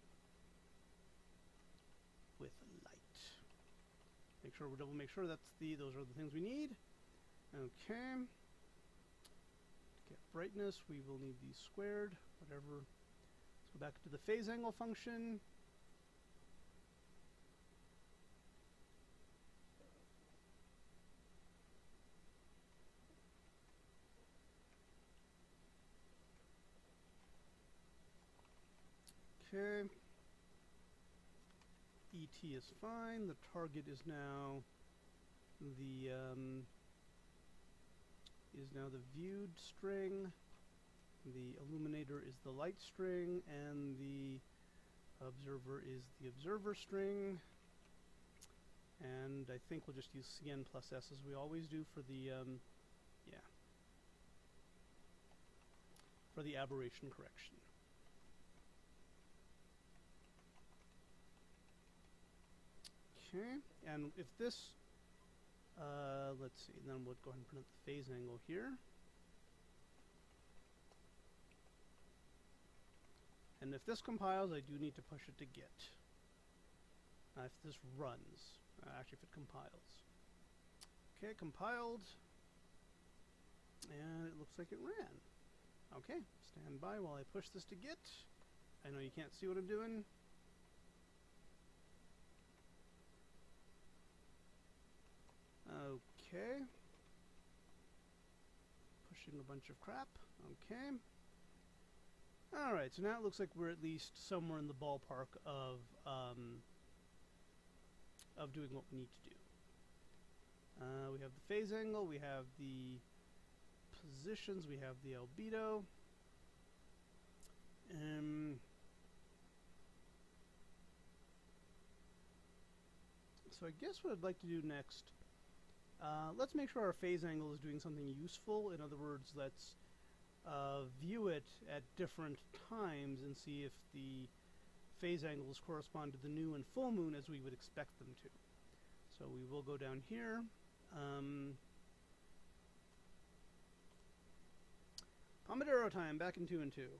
with light. Make sure we double make sure that's the those are the things we need. Okay. To get brightness, we will need these squared, whatever. Let's go back to the phase angle function. Okay. E T is fine. The target is now the um, is now the viewed string. The illuminator is the light string, and the observer is the observer string. And I think we'll just use C N plus S as we always do for the um, yeah for the aberration correction. Okay, and if this, uh, let's see, then we'll go ahead and print out the phase angle here. And if this compiles, I do need to push it to git. Uh, if this runs, uh, actually if it compiles. Okay, compiled, and it looks like it ran. Okay, stand by while I push this to git. I know you can't see what I'm doing. Okay. Pushing a bunch of crap. Okay. Alright, so now it looks like we're at least somewhere in the ballpark of um, of doing what we need to do. Uh, we have the phase angle, we have the positions, we have the albedo. Um, so I guess what I'd like to do next, uh, let's make sure our phase angle is doing something useful. In other words, let's uh, view it at different times and see if the phase angles correspond to the new and full moon as we would expect them to. So we will go down here. Um, Pomodoro time, back in two and two.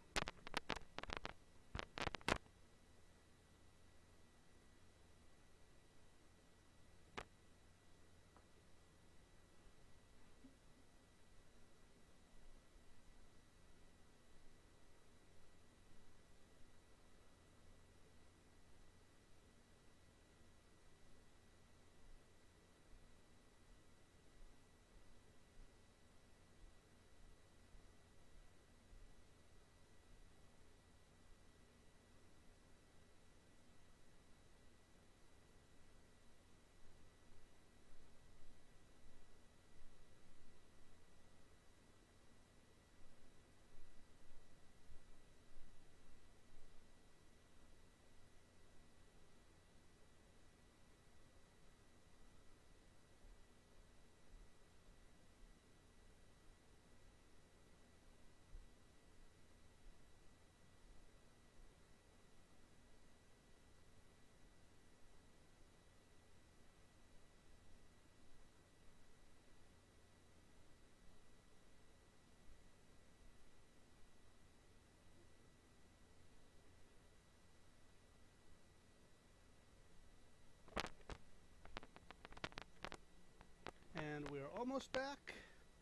And we're almost back.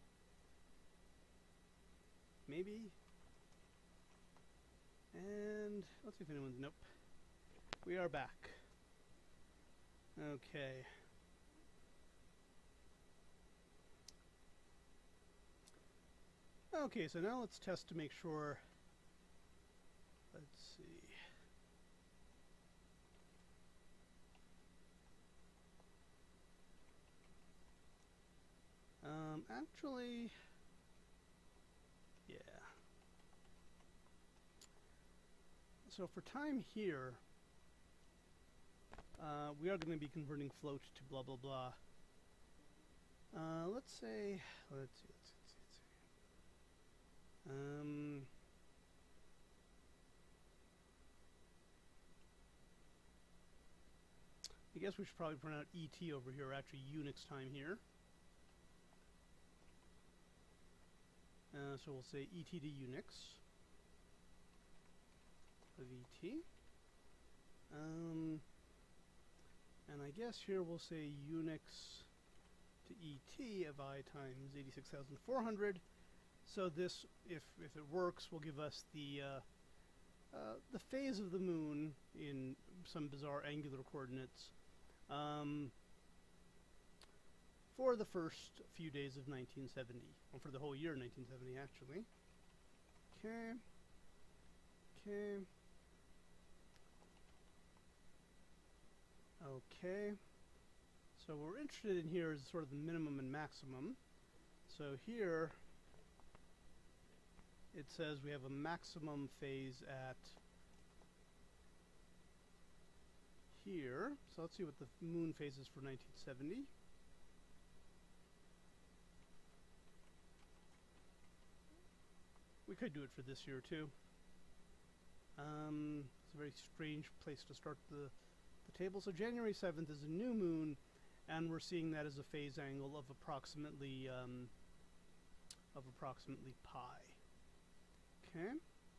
Maybe. And let's see if anyone's, nope. We are back. Okay. Okay, so now let's test to make sure. Let's see. Um, actually, yeah. So for time here, uh, we are going to be converting float to blah blah blah. Uh, let's say, let's see, let's see, let's see, let's see. Um, I guess we should probably print out E T over here, or actually Unix time here. Uh, so we'll say E T to Unix of E T. Um, and I guess here we'll say Unix to E T of I times eighty-six thousand four hundred. So this, if if it works, will give us the uh, uh, the phase of the moon in some bizarre angular coordinates um, for the first few days of nineteen seventy, or for the whole year nineteen seventy, actually. Okay. Okay. Okay. So what we're interested in here is sort of the minimum and maximum. So here it says we have a maximum phase at here. So let's see what the moon phase is for nineteen seventy. We could do it for this year too. Um, it's a very strange place to start the, the table. So January seventh is a new moon, and we're seeing that as a phase angle of approximately um, of approximately pi. Okay.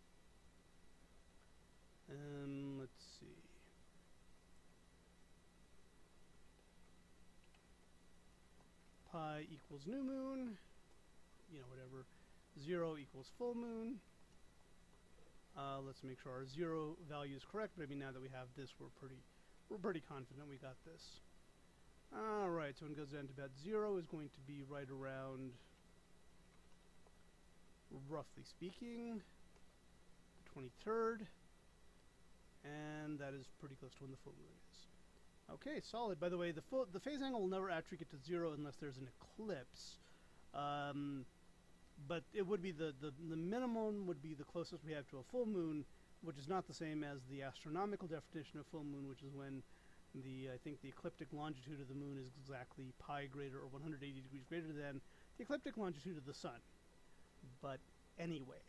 Um, let's see. Pi equals new moon. You know, whatever. Zero equals full moon. Uh, let's make sure our zero value is correct. But I mean, now that we have this, we're pretty, we're pretty confident we got this. All right. So when it goes down to about zero, is going to be right around, roughly speaking, the twenty-third, and that is pretty close to when the full moon is. Okay, solid. By the way, the full the phase angle will never actually get to zero unless there's an eclipse. Um, but it would be the, the the minimum would be the closest we have to a full moon, which is not the same as the astronomical definition of full moon, which is when the I think the ecliptic longitude of the moon is exactly pi greater or one hundred eighty degrees greater than the ecliptic longitude of the sun. But anyway,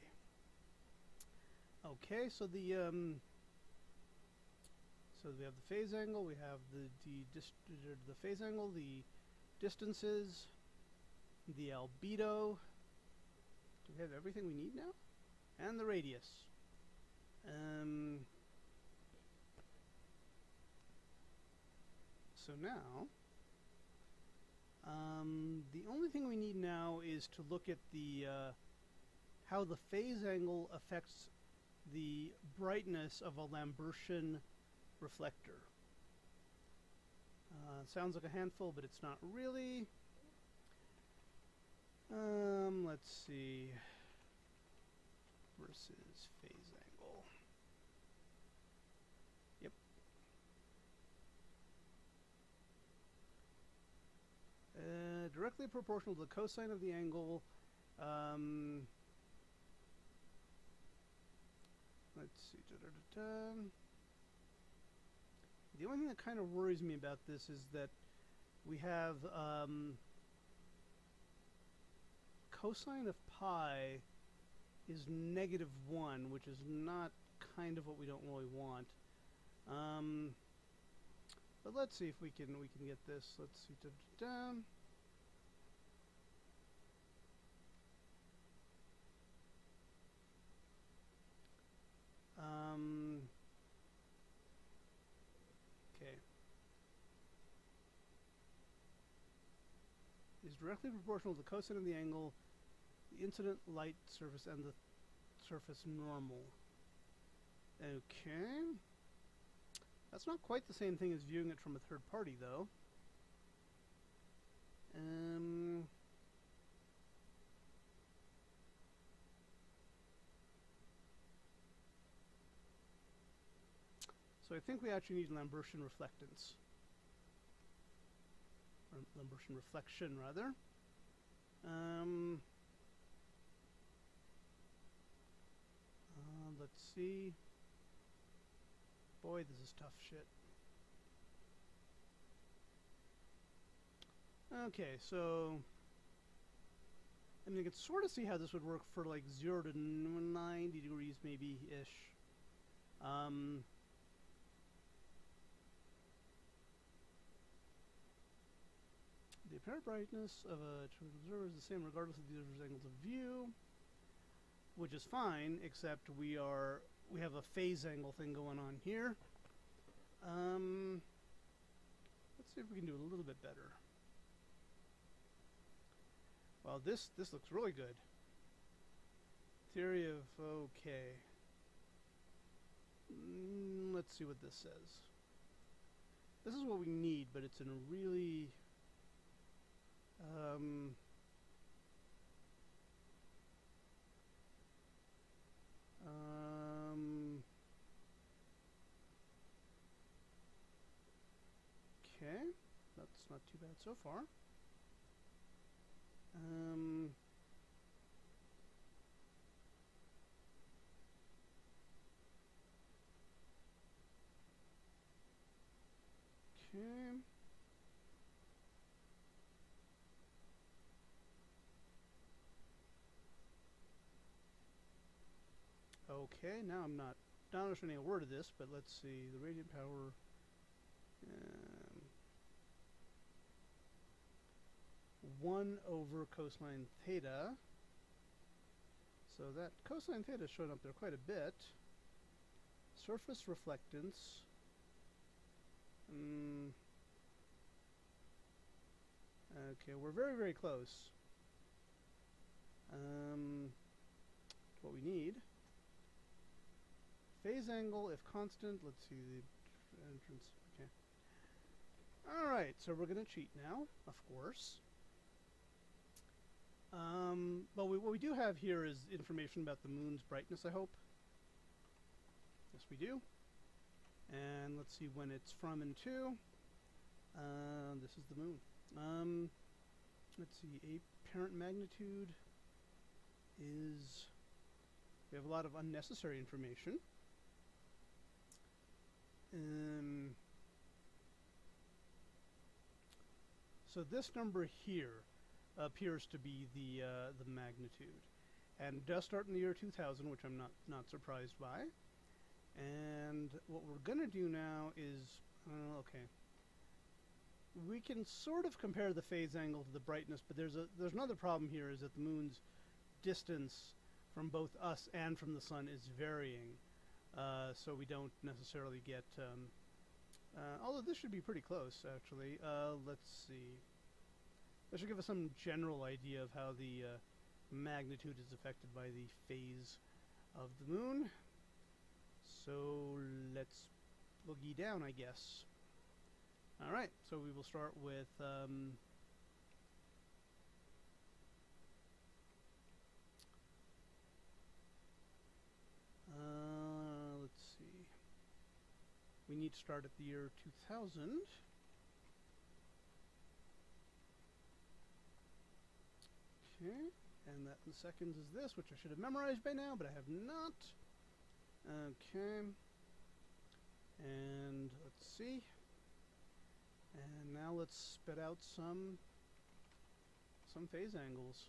okay. So the um, so we have the phase angle. We have the the dist the phase angle, the distances, the albedo. Do we have everything we need now? And the radius. Um, so now, um, the only thing we need now is to look at the uh, how the phase angle affects the brightness of a Lambertian reflector. Uh, sounds like a handful, but it's not really. Um, let's see. Versus phase angle. Yep. Uh, directly proportional to the cosine of the angle. Um, let's see. Da, da, da, da. The only thing that kind of worries me about this is that we have um, cosine of pi is negative one, which is not kind of what we don't really want. Um, but let's see if we can we can get this. Let's see. Da, da, da. Um, okay. Is directly proportional to the cosine of the angle, the incident light surface, and the surface normal. Okay. That's not quite the same thing as viewing it from a third party, though. Um, So I think we actually need Lambertian reflectance. Or Lambertian reflection, rather. Um, uh, let's see. Boy, this is tough shit. Okay, so I mean, I can sort of see how this would work for like zero to ninety degrees, maybe ish. Um, the apparent brightness of a observer is the same regardless of the observer's angles of view, which is fine, except we are we have a phase angle thing going on here. Um, let's see if we can do a little bit better. Well, this this looks really good. Theory of okay. Mm, let's see what this says. This is what we need, but it's in a really um, um, okay, that's not too bad so far. Um, okay. Okay, now I'm not, not understanding a word of this, but let's see. The radiant power. Um, one over cosine theta. So that cosine theta is showing up there quite a bit. Surface reflectance. Mm. Okay, we're very, very close. Um, what we need. Phase angle, if constant, let's see the entrance. Okay. Alright, so we're going to cheat now, of course. Um, but we, what we do have here is information about the moon's brightness, I hope. Yes, we do. And let's see when it's from and to. Uh, this is the moon. Um, let's see, apparent magnitude is... We have a lot of unnecessary information. Um, so this number here appears to be the uh, the magnitude, and does start in the year two thousand, which I'm not not surprised by. And what we're gonna do now is uh, okay. We can sort of compare the phase angle to the brightness, but there's a there's another problem here, is that the moon's distance from both us and from the sun is varying, uh, so we don't necessarily get. Um, uh, although this should be pretty close, actually. Uh, let's see. This should give us some general idea of how the uh, magnitude is affected by the phase of the moon. So let's boogie down, I guess. Alright, so we will start with um, uh, let's see. We need to start at the year two thousand. Okay, and that in seconds is this, which I should have memorized by now, but I have not. Okay, and let's see. And now let's spit out some some phase angles.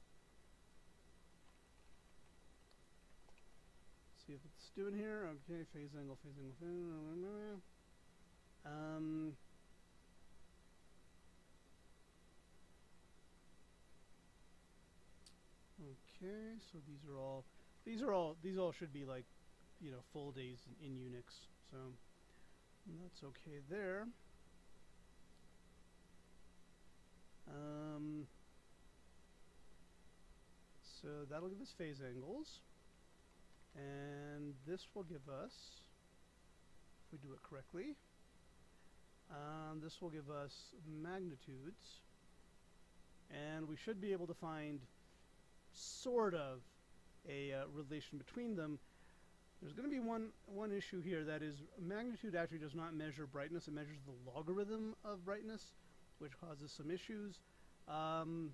Let's see if it's doing here. Okay, phase angle, phase angle, phase angle. Um. Okay, so these are all these are all these all should be like, you know, full days in, in Unix. So that's okay there. Um, so that'll give us phase angles, and this will give us, if we do it correctly, um, this will give us magnitudes, and we should be able to find sort of a uh, relation between them. There's going to be one one issue here, that is magnitude actually does not measure brightness, it measures the logarithm of brightness, which causes some issues. Um,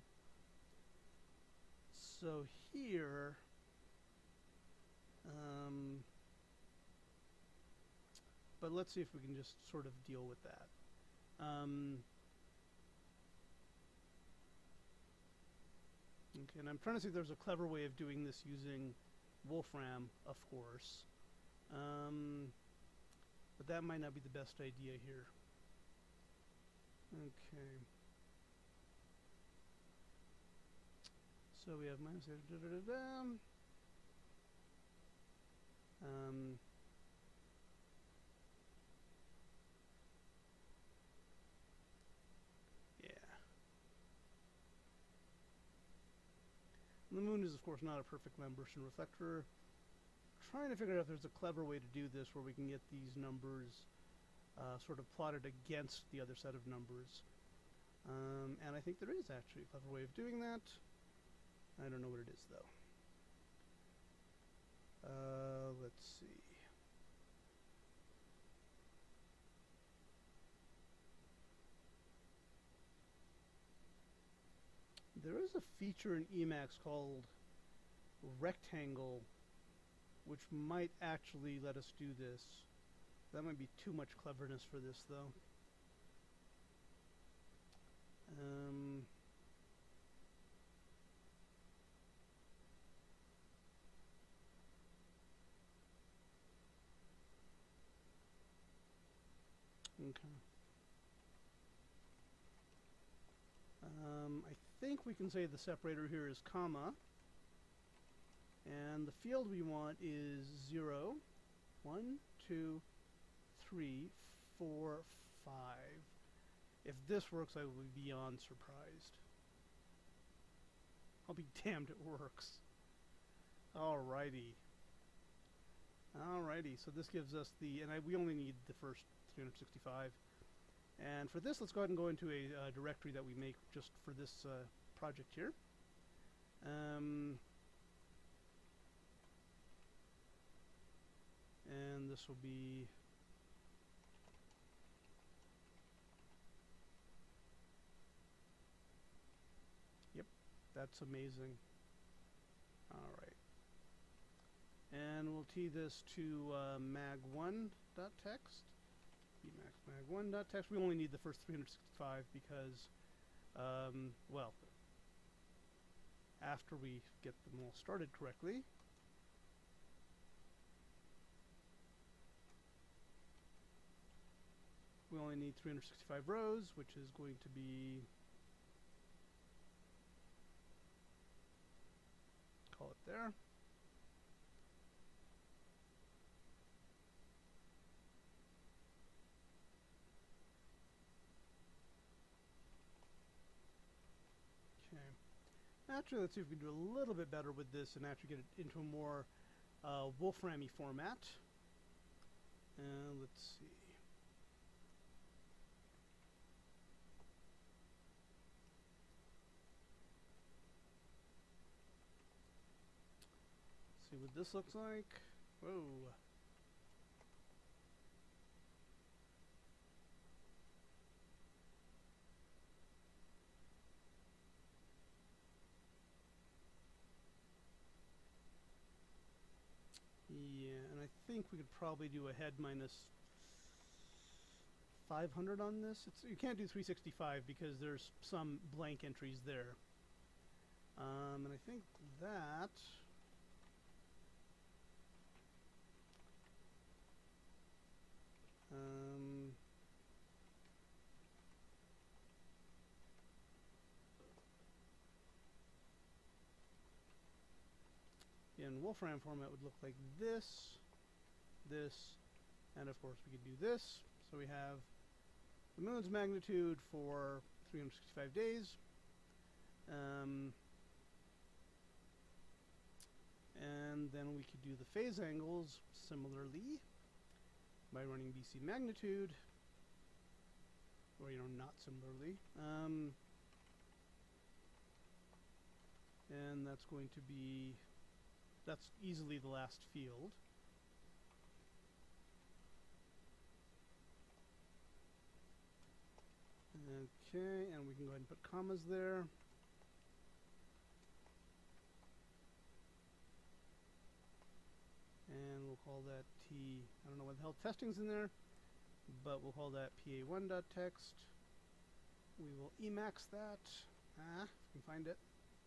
so here, um, but let's see if we can just sort of deal with that. Um, okay, and I'm trying to see if there's a clever way of doing this using Wolfram, of course. Um, but that might not be the best idea here. Okay. So we have minus da da da da. Um, yeah. The moon is, of course, not a perfect Lambertian reflector. Trying to figure out if there's a clever way to do this where we can get these numbers uh, sort of plotted against the other set of numbers. Um, and I think there is actually a clever way of doing that. I don't know what it is, though. Uh, let's see. There is a feature in Emacs called Rectangle, which might actually let us do this. That might be too much cleverness for this, though. Um, okay. Um, I think we can say the separator here is comma. And the field we want is zero, one, two, three, four, five. If this works, I will be beyond surprised. I'll be damned it works. Alrighty. Alrighty, so this gives us the, and I, we only need the first three hundred sixty-five. And for this, let's go ahead and go into a uh, directory that we make just for this uh, project here. Um, and this will be yep, that's amazing. All right, and we'll tee this to uh, mag one dot text. Emacs mag one dot text. We only need the first three hundred sixty-five because, um, well, after we get them all started correctly, we only need three hundred sixty-five rows, which is going to be, call it there. Actually, let's see if we can do a little bit better with this and actually get it into a more uh, Wolfram-y format. And let's see. See what this looks like. Whoa. Yeah, and I think we could probably do a head minus five hundred on this. It's, you can't do three sixty-five because there's some blank entries there. Um, and I think that um, in Wolfram format would look like this, this, and of course we could do this. So we have the moon's magnitude for three hundred sixty-five days. Um, and then we could do the phase angles similarly by running B C magnitude, or you know, not similarly. Um, and that's going to be, that's easily the last field. Okay, and we can go ahead and put commas there. And we'll call that T, I don't know what the hell testing's in there, but we'll call that P A one dot text. We will Emacs that. Ah, if we can find it.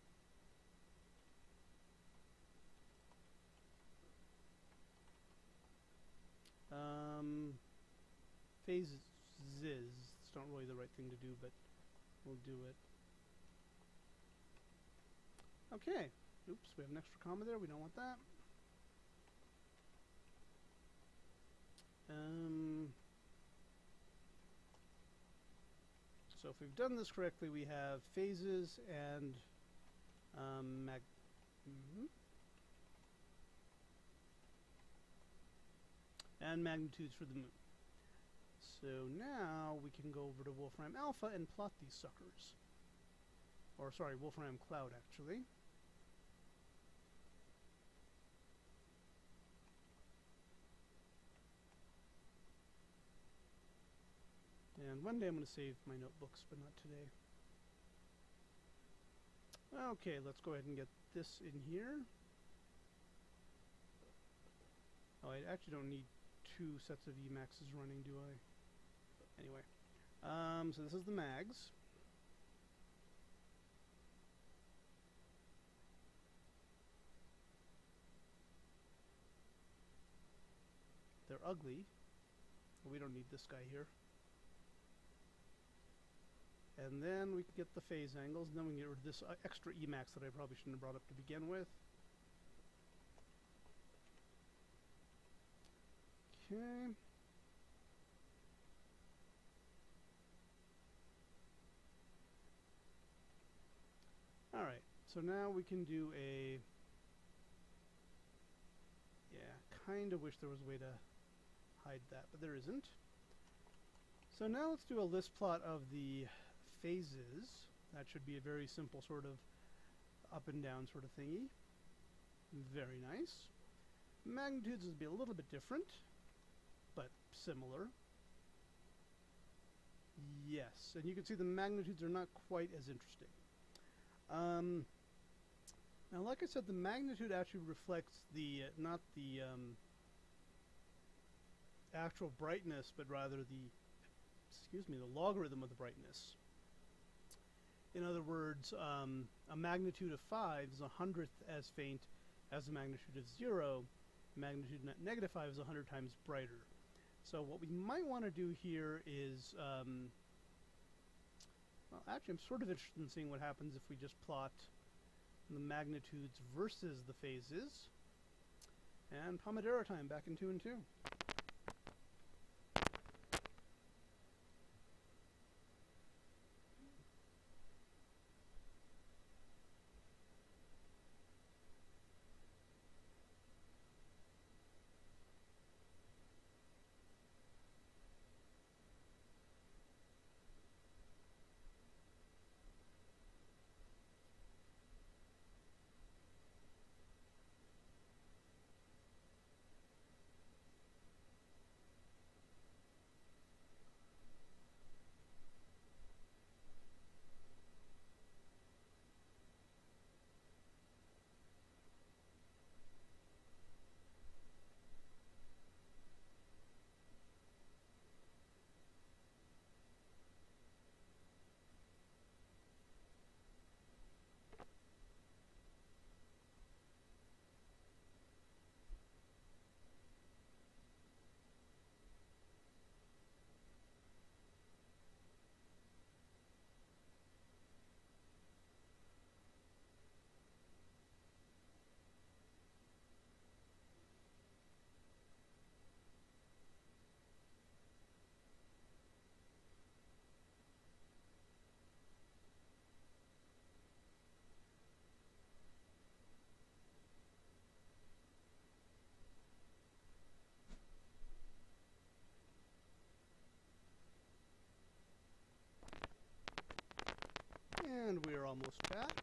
Um, phases. It's not really the right thing to do, but we'll do it. Okay. Oops, we have an extra comma there. We don't want that. Um, so if we've done this correctly, we have phases and um, mag mm-hmm. and magnitudes for the moon. So now we can go over to Wolfram Alpha and plot these suckers. Or sorry, Wolfram Cloud actually. And one day I'm going to save my notebooks, but not today. Okay, let's go ahead and get this in here. Oh, I actually don't need two sets of Emacs's running, do I? Anyway, um, so this is the mags. They're ugly. We don't need this guy here. And then we can get the phase angles, and then we can get rid of this uh, extra Emacs that I probably shouldn't have brought up to begin with. Okay. Alright, so now we can do a... Yeah, kind of wish there was a way to hide that, but there isn't. So now let's do a list plot of the phases. That should be a very simple sort of up and down sort of thingy. Very nice. Magnitudes would be a little bit different, but similar. Yes, and you can see the magnitudes are not quite as interesting. Um, now, like I said, the magnitude actually reflects the, uh, not the um, actual brightness, but rather the, excuse me, the logarithm of the brightness. In other words, um, a magnitude of five is a hundredth as faint as a magnitude of zero. Magnitude ne negative five is a hundred times brighter. So what we might want to do here is, um, well, actually, I'm sort of interested in seeing what happens if we just plot the magnitudes versus the phases. And Pomodoro time, back in two and two. And we are almost back.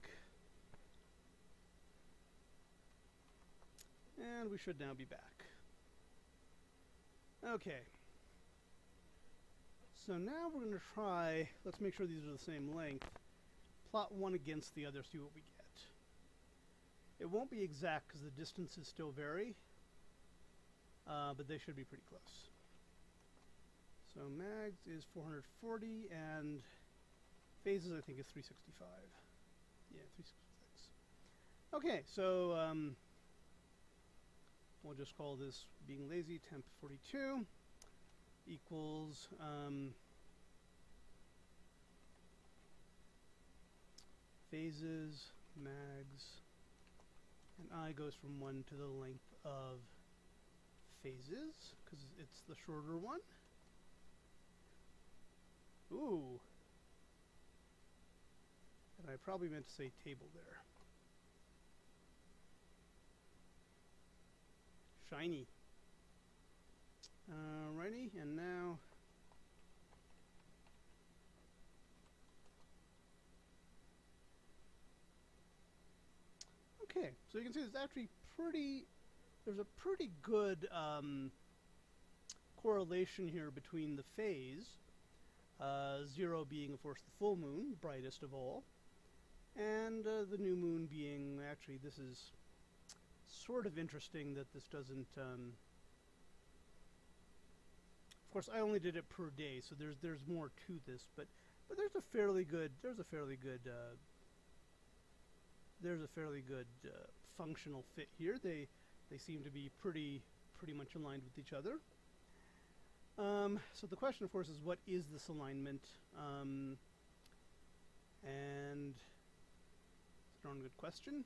And we should now be back. Okay. So now we're going to try, let's make sure these are the same length, plot one against the other, see what we get. It won't be exact because the distances still vary, uh, but they should be pretty close. So mags is four hundred forty and phases I think is three sixty-five. Yeah, three sixty-six. Okay, so um, we'll just call this being lazy temp forty-two equals um, phases mags, and I goes from one to the length of phases because it's the shorter one. Ooh. And I probably meant to say table there. Shiny. Alrighty, and now okay, so you can see there's actually pretty there's a pretty good um, correlation here between the phase, uh, zero being of course the full moon, brightest of all, and uh, the new moon being, actually this is sort of interesting that this doesn't um, of course I only did it per day, so there's there's more to this, but but there's a fairly good there's a fairly good uh, there's a fairly good uh, functional fit here. They they seem to be pretty pretty much aligned with each other. Um, so the question, of course, is what is this alignment? Um, and it's a darn good question.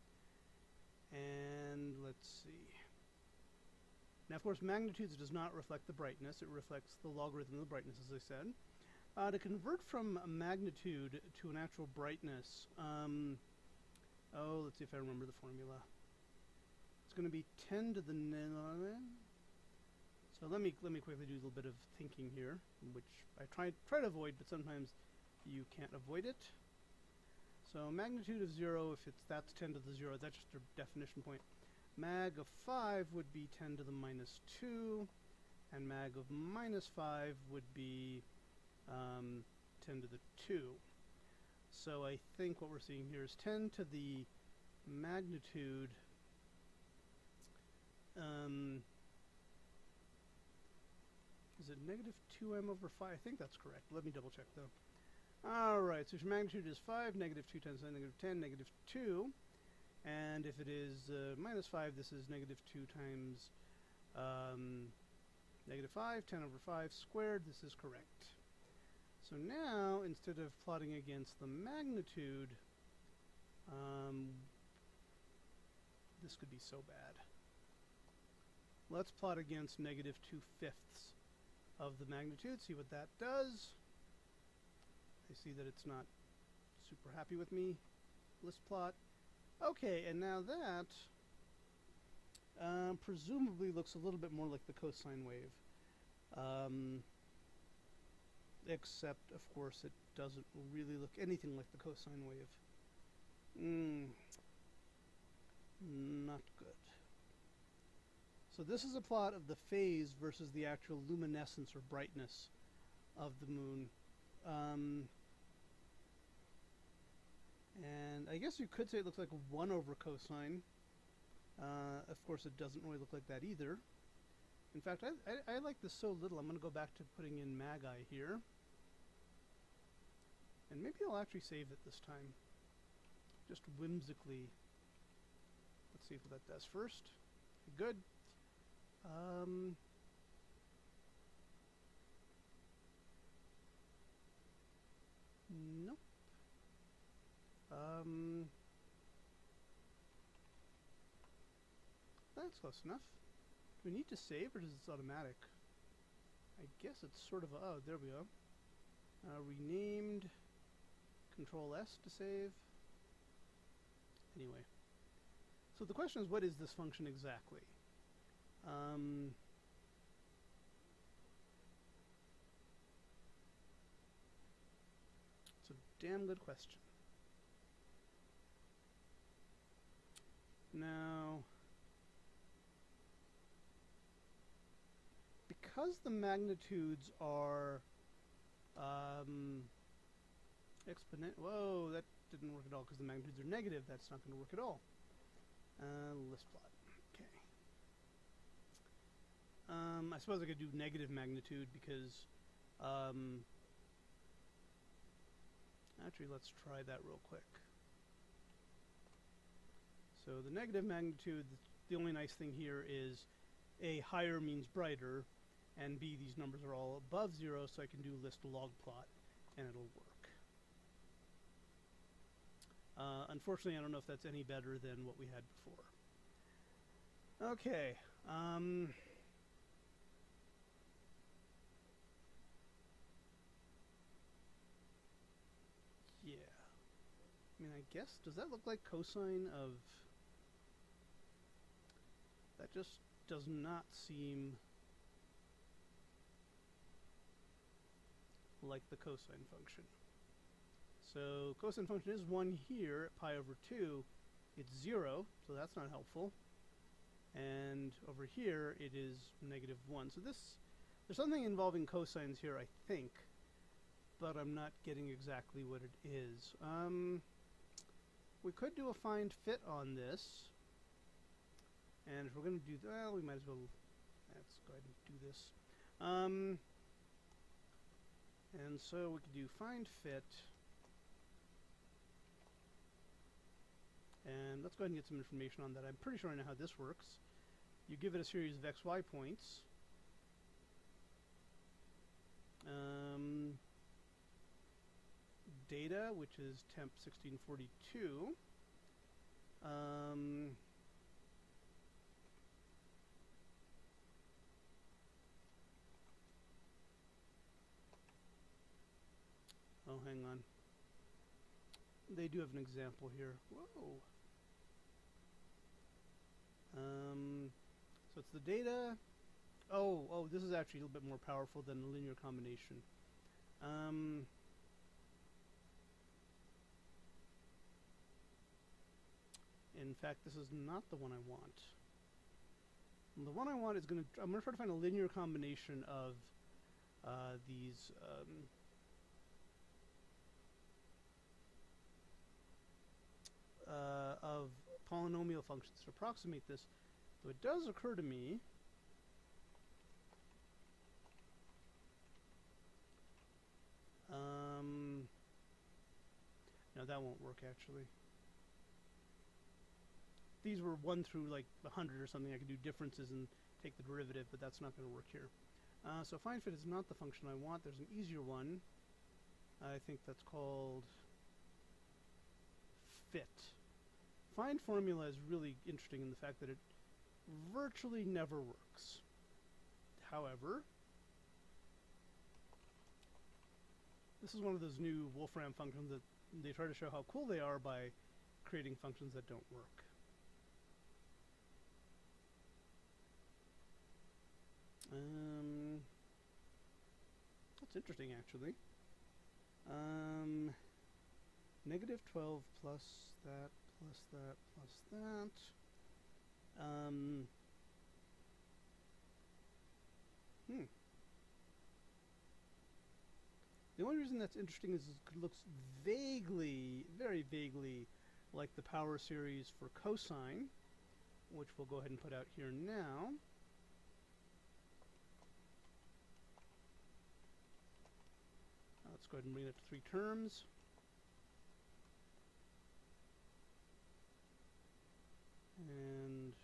And let's see. Now, of course, magnitudes does not reflect the brightness. It reflects the logarithm of the brightness, as I said. Uh, to convert from a magnitude to an actual brightness, um, oh, let's see if I remember the formula. It's going to be ten to the nine. So let me let me quickly do a little bit of thinking here, which I try try to avoid, but sometimes you can't avoid it. So magnitude of zero, if it's that's ten to the zero, that's just a definition point. Mag of five would be ten to the minus two, and mag of minus five would be um, ten to the two. So I think what we're seeing here is ten to the magnitude. Um, is it negative two m over five? I think that's correct. Let me double check though. Alright, so if your magnitude is five, negative two times negative ten, negative two. And if it is uh, minus five, this is negative two times um, negative five, ten over five squared. This is correct. So now, instead of plotting against the magnitude, um, this could be so bad. Let's plot against negative two fifths of the magnitude, see what that does. I see that it's not super happy with me. List plot. Okay, and now that um, presumably looks a little bit more like the cosine wave. Um, except, of course, it doesn't really look anything like the cosine wave. Mm, not good. So this is a plot of the phase versus the actual luminescence or brightness of the moon. Um, and I guess you could say it looks like one over cosine. Uh, of course, it doesn't really look like that either. In fact, I, I, I like this so little, I'm going to go back to putting in magi here. And maybe I'll actually save it this time. Just whimsically. Let's see what that does first. Good. Um, nope. Um, that's close enough. Do we need to save, or is this automatic? I guess it's sort of a, oh, there we go. Uh, renamed, Control S to save. Anyway. So the question is, what is this function exactly? Um, it's a damn good question. Now, because the magnitudes are Um, exponent. Whoa, that didn't work at all because the magnitudes are negative. That's not going to work at all. Uh, list plot. Okay. Um, I suppose I could do negative magnitude because. Um, actually, let's try that real quick. So the negative magnitude, the only nice thing here is A, higher means brighter, and B, these numbers are all above zero, so I can do list log plot, and it'll work. Uh, unfortunately, I don't know if that's any better than what we had before. Okay. Um, yeah. I mean, I guess, does that look like cosine of... That just does not seem like the cosine function. So cosine function is one here at pi over two. It's zero, so that's not helpful. And over here it is negative one. So this, there's something involving cosines here, I think, but I'm not getting exactly what it is. Um, we could do a find fit on this. And if we're going to do that, well, we might as well, let's go ahead and do this. Um, and so we could do find fit. And let's go ahead and get some information on that. I'm pretty sure I know how this works. You give it a series of xy points. Um, data, which is temp sixteen forty-two. Um, Oh, hang on. They do have an example here. Whoa. Um, so it's the data. Oh, oh, this is actually a little bit more powerful than a linear combination. Um, in fact, this is not the one I want. The one I want is going to. I'm going to try to find a linear combination of uh, these. Um, Uh, of polynomial functions to approximate this. So it does occur to me um, no, that won't work actually. These were one through like a hundred or something. I could do differences and take the derivative, but that's not going to work here. Uh, so find fit is not the function I want. There's an easier one. I think that's called fit. Find formula is really interesting in the fact that it virtually never works. However, this is one of those new Wolfram functions that they try to show how cool they are by creating functions that don't work. Um, that's interesting, actually. Um, negative twelve plus that. Plus that, plus that. Um, hmm. The only reason that's interesting is it looks vaguely, very vaguely, like the power series for cosine, which we'll go ahead and put out here now. Uh, let's go ahead and bring it to three terms. And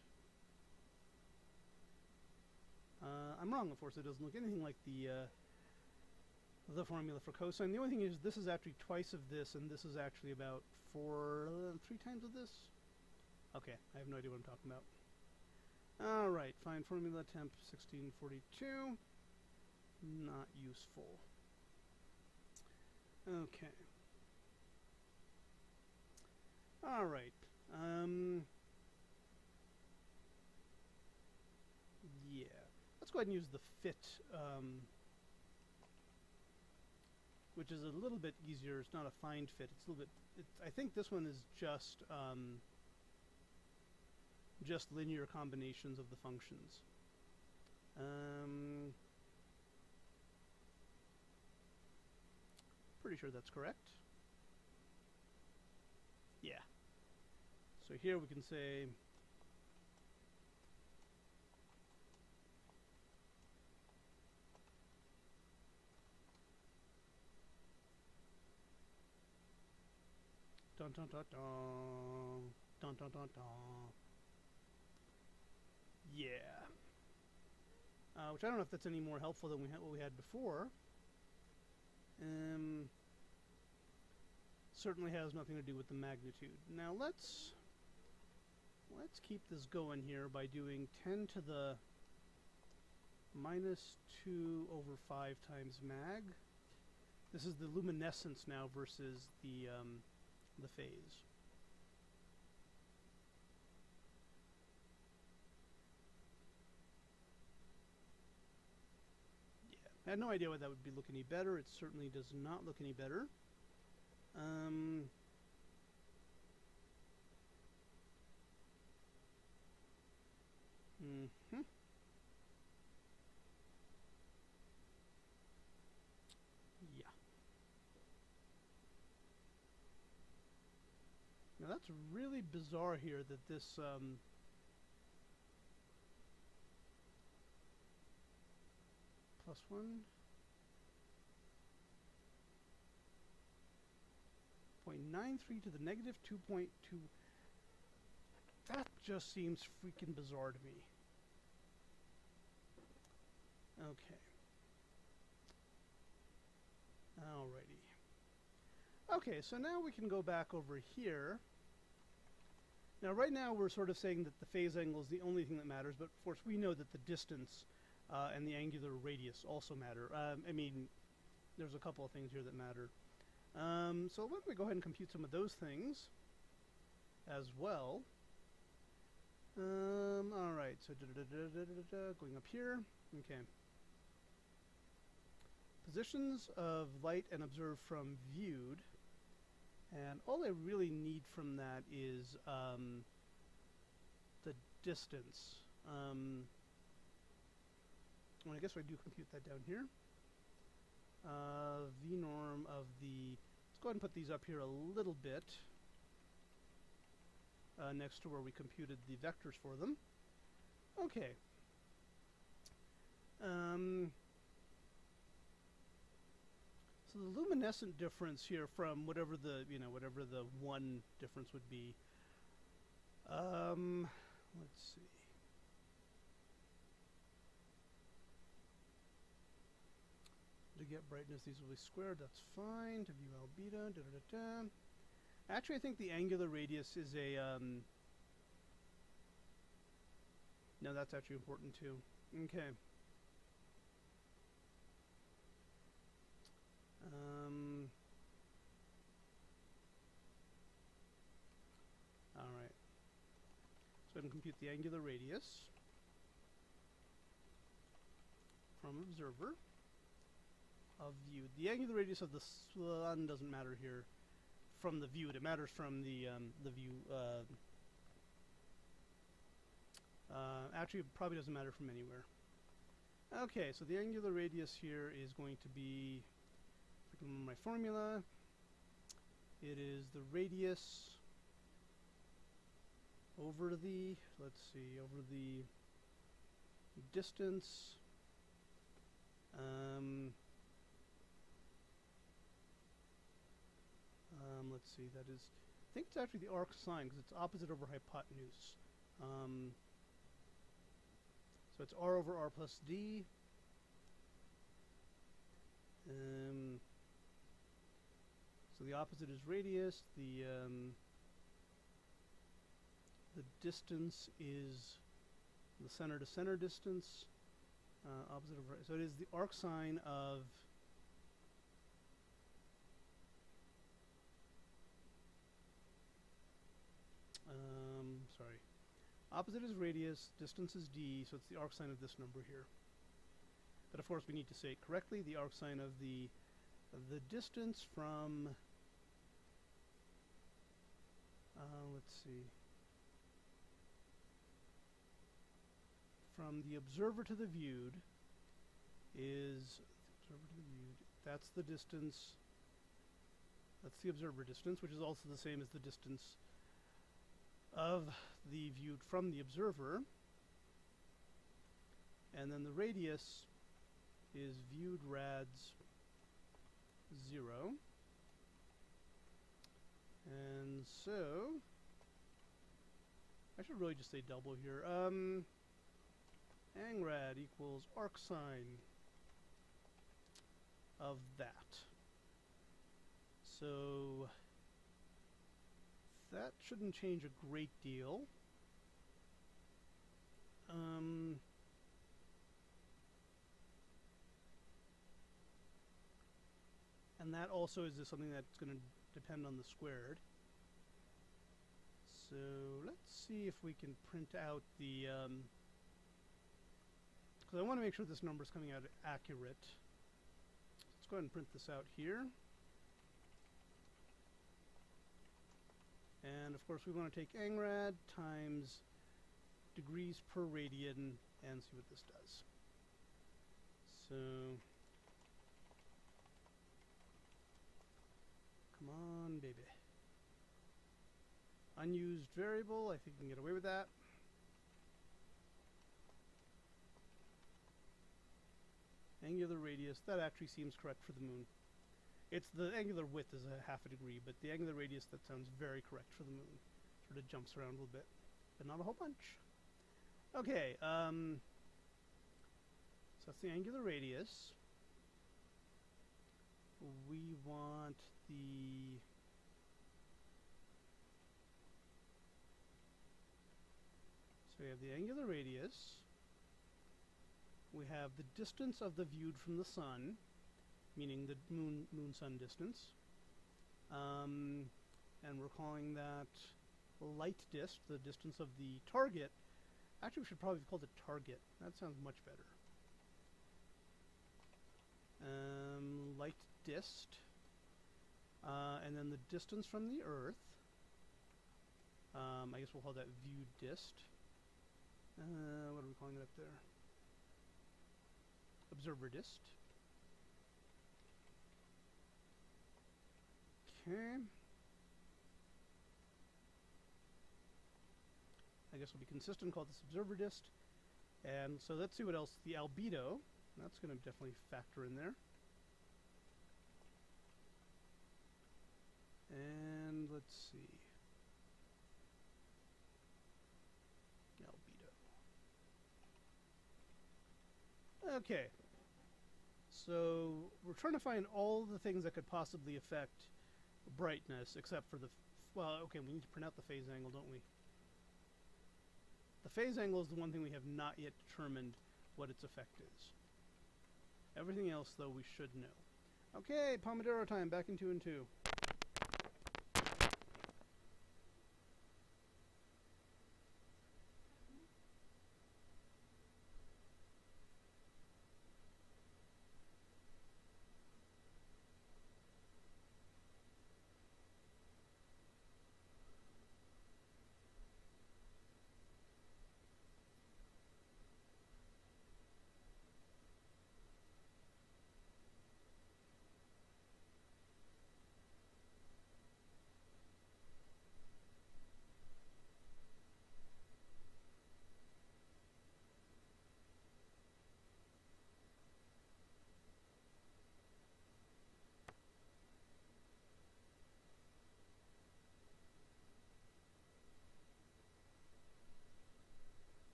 uh, I'm wrong, of course. It doesn't look anything like the uh, the formula for cosine. The only thing is this is actually twice of this, and this is actually about four, uh, three times of this. Okay, I have no idea what I'm talking about. All right, find formula temp sixteen forty-two. Not useful. Okay. All right. Um, yeah. Let's go ahead and use the fit, um, which is a little bit easier. It's not a find fit. It's a little bit. It, I think this one is just um, just linear combinations of the functions. Um, pretty sure that's correct. Yeah. So here we can say dun dun dun dun dun dun dun dun. Yeah. Uh, which I don't know if that's any more helpful than we had what we had before. Um, certainly has nothing to do with the magnitude. Now let's let's keep this going here by doing ten to the minus two over five times mag. This is the luminescence now versus the um, the phase. I had no idea why that would be look any better. It certainly does not look any better. Um, mm-hmm. Yeah. Now that's really bizarre here that this um, plus one point nine three to the negative two point two. That just seems freaking bizarre to me. Okay. Alrighty. Okay, so now we can go back over here. Now right now we're sort of saying that the phase angle is the only thing that matters, but of course we know that the distance uh, and the angular radius also matter. Um, I mean, there's a couple of things here that matter. Um, so why don't we go ahead and compute some of those things as well. Um, alright, so da -da -da -da -da -da, going up here. Okay. Positions of light and observed from viewed. And all I really need from that is um, the distance. Um, well, I guess I do compute that down here. Uh, V norm of the... Let's go ahead and put these up here a little bit. Uh, next to where we computed the vectors for them. Okay. Um, so the luminescent difference here from whatever the, you know, whatever the one difference would be. Um, let's see. To get brightness easily squared, that's fine. To view albedo, da da da da. Actually, I think the angular radius is a, um, no, that's actually important too. Okay. Um, Alright. So I can compute the angular radius from observer of viewed. The angular radius of the sun doesn't matter here from the viewed. It matters from the um, the view. Uh, uh, actually, it probably doesn't matter from anywhere. Okay, so the angular radius here is going to be, if I can remember my formula, it is the radius over the, let's see, over the distance. Um, Um, let's see, that is, I think it's actually the arc sine, because it's opposite over hypotenuse. Um, so it's r over r plus d. Um, so the opposite is radius, the, um, the distance is the center to center distance, uh, opposite of, so it is the arc sine of Um, sorry. Opposite is radius, distance is d, so it's the arc sine of this number here. But of course we need to say it correctly, the arc sine of the of the distance from, uh, let's see, from the observer to the viewed is, the observer to the viewed, that's the distance That's the observer distance, which is also the same as the distance of the viewed from the observer. And then the radius is viewed rads zero. And so, I should really just say double here. Um, angrad equals arcsine of that. So, that shouldn't change a great deal. Um, and that also is just something that's going to depend on the squared. So let's see if we can print out the, um, because I want to make sure this number is coming out accurate. Let's go ahead and print this out here. And of course we want to take angrad times degrees per radian and see what this does. So, come on, baby. Unused variable, I think we can get away with that. Angular radius, that actually seems correct for the moon. It's the angular width is a half a degree, but the angular radius, that sounds very correct for the moon. Sort of jumps around a little bit, but not a whole bunch. Okay, um, so that's the angular radius. We want the So we have the angular radius, we have the distance of the viewed from the sun, meaning the moon moon sun distance, um, and we're calling that light dist, the distance of the target. Actually, we should probably call it target. That sounds much better. Um, light dist, uh, and then the distance from the Earth. Um, I guess we'll call that viewed dist. Uh, what are we calling it up there? Observer dist. Okay. I guess we'll be consistent, call this observer dist. And so let's see what else. The albedo, that's going to definitely factor in there. And let's see. Albedo. Okay. So we're trying to find all the things that could possibly affect brightness, except for the, f well, okay, we need to print out the phase angle, don't we? The phase angle is the one thing we have not yet determined what its effect is. Everything else, though, we should know. Okay, Pomodoro time, back in two and two.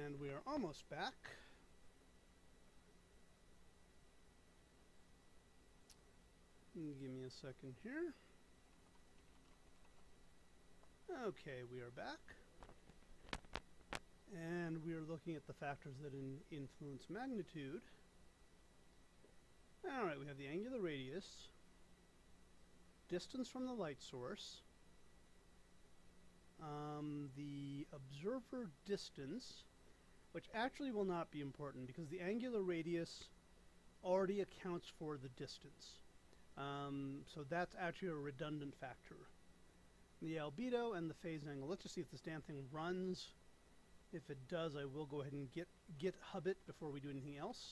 And we are almost back. Give me a second here. Okay, we are back. And we are looking at the factors that in influence magnitude. Alright, we have the angular radius, distance from the light source, um, the observer distance, which actually will not be important because the angular radius already accounts for the distance. Um, so that's actually a redundant factor. The albedo and the phase angle. Let's just see if this damn thing runs. If it does, I will go ahead and get git hub it before we do anything else.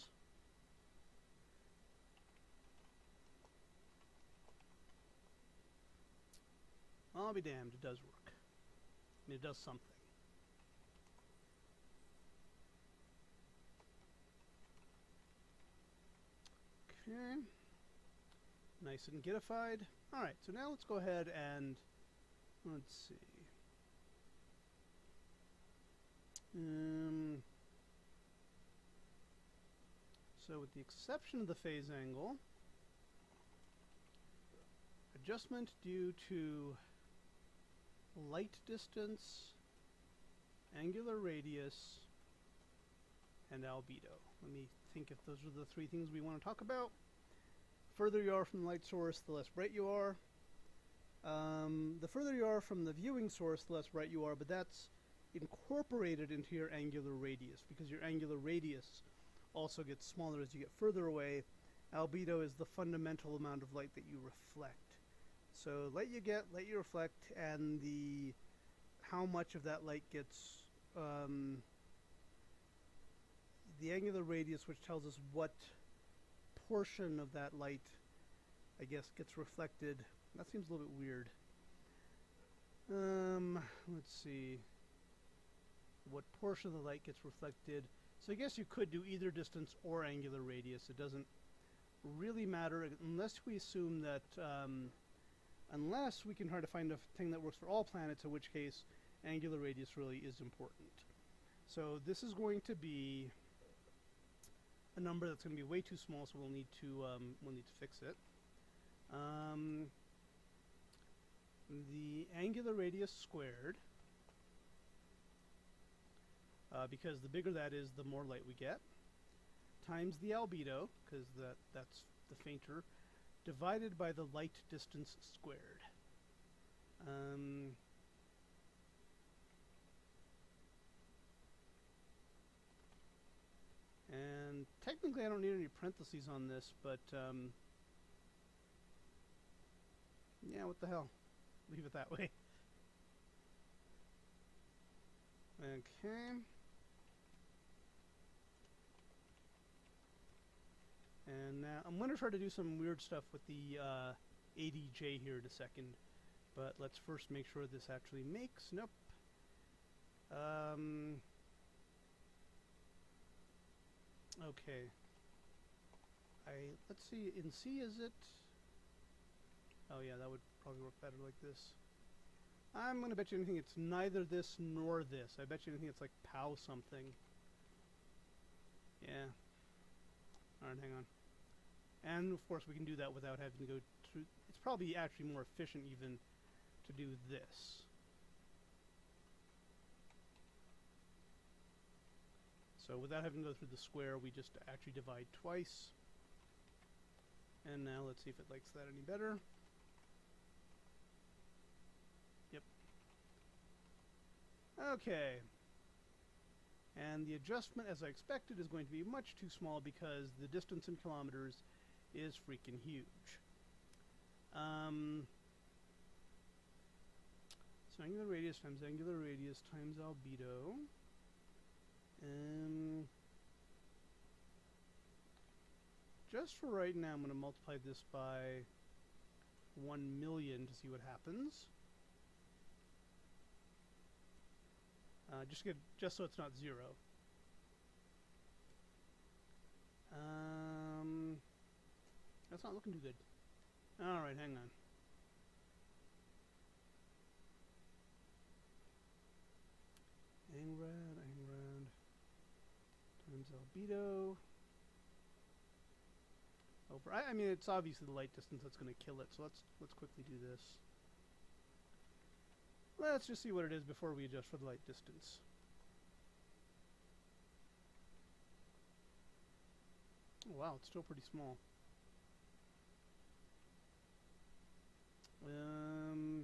I'll be damned, it does work. And it does something. Okay. Nice and gitified. Alright, so now let's go ahead and let's see. Um, so with the exception of the phase angle, adjustment due to light distance, angular radius, and albedo. Let me think if those are the three things we want to talk about. Further you are from the light source, the less bright you are. Um, the further you are from the viewing source, the less bright you are, but that's incorporated into your angular radius because your angular radius also gets smaller as you get further away. Albedo is the fundamental amount of light that you reflect. So light you get, light you reflect, and the how much of that light gets um, the angular radius, which tells us what portion of that light, I guess, gets reflected. That seems a little bit weird. Um, let's see. What portion of the light gets reflected. So I guess you could do either distance or angular radius. It doesn't really matter unless we assume that, um, unless we can try to find a thing that works for all planets, in which case angular radius really is important. So this is going to be a number that's going to be way too small, so we'll need to um, we'll need to fix it. Um, the angular radius squared, uh, because the bigger that is, the more light we get, times the albedo, because that that's the fainter, divided by the light distance squared. Um, and technically I don't need any parentheses on this, but um, yeah, what the hell? Leave it that way. Okay. And now I'm going to try to do some weird stuff with the uh, A D J here in a second, but let's first make sure this actually makes. Nope. Um, okay. I let's see. In C, is it? Oh yeah, that would probably work better like this. I'm going to bet you anything it's neither this nor this. I bet you anything it's like POW something. Yeah. Alright, hang on. And of course we can do that without having to go through. It's probably actually more efficient even to do this. So without having to go through the square, we just actually divide twice. And now let's see if it likes that any better. Yep. Okay. And the adjustment, as I expected, is going to be much too small because the distance in kilometers is freaking huge. Um, so angular radius times angular radius times albedo. Um, just for right now, I'm going to multiply this by one million to see what happens. Uh, just get just so it's not zero. Um, that's not looking too good. All right, hang on. Angrad, Angrad. times albedo over. I, I mean, it's obviously the light distance that's going to kill it. So let's let's quickly do this. Let's just see what it is before we adjust for the light distance. Oh, wow, it's still pretty small. Um,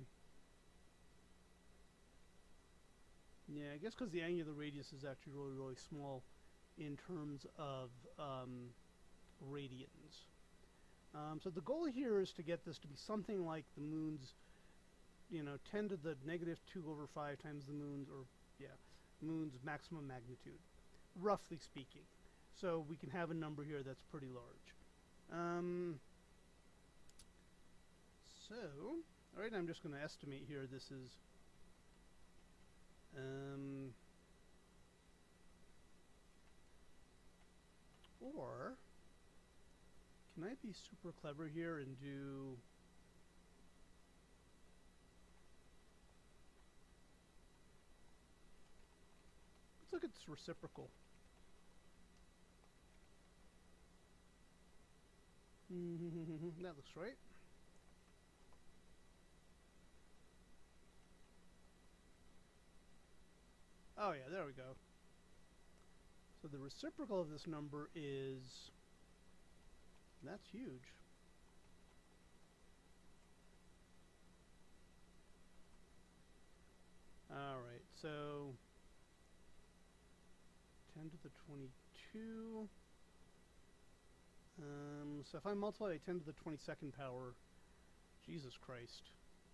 yeah, I guess because the angular radius is actually really, really small in terms of um, radians. Um, so the goal here is to get this to be something like the moon's, you know, ten to the negative two over five times the moon's, or yeah, moon's maximum magnitude, roughly speaking. So we can have a number here that's pretty large. Um, so, all right, I'm just going to estimate here. This is um, or can I be super clever here and do let's look at this reciprocal. That looks right. Oh yeah, there we go. So the reciprocal of this number is, that's huge. Alright, so ten to the twenty-two. Um, so if I multiply by ten to the twenty-second power, Jesus Christ.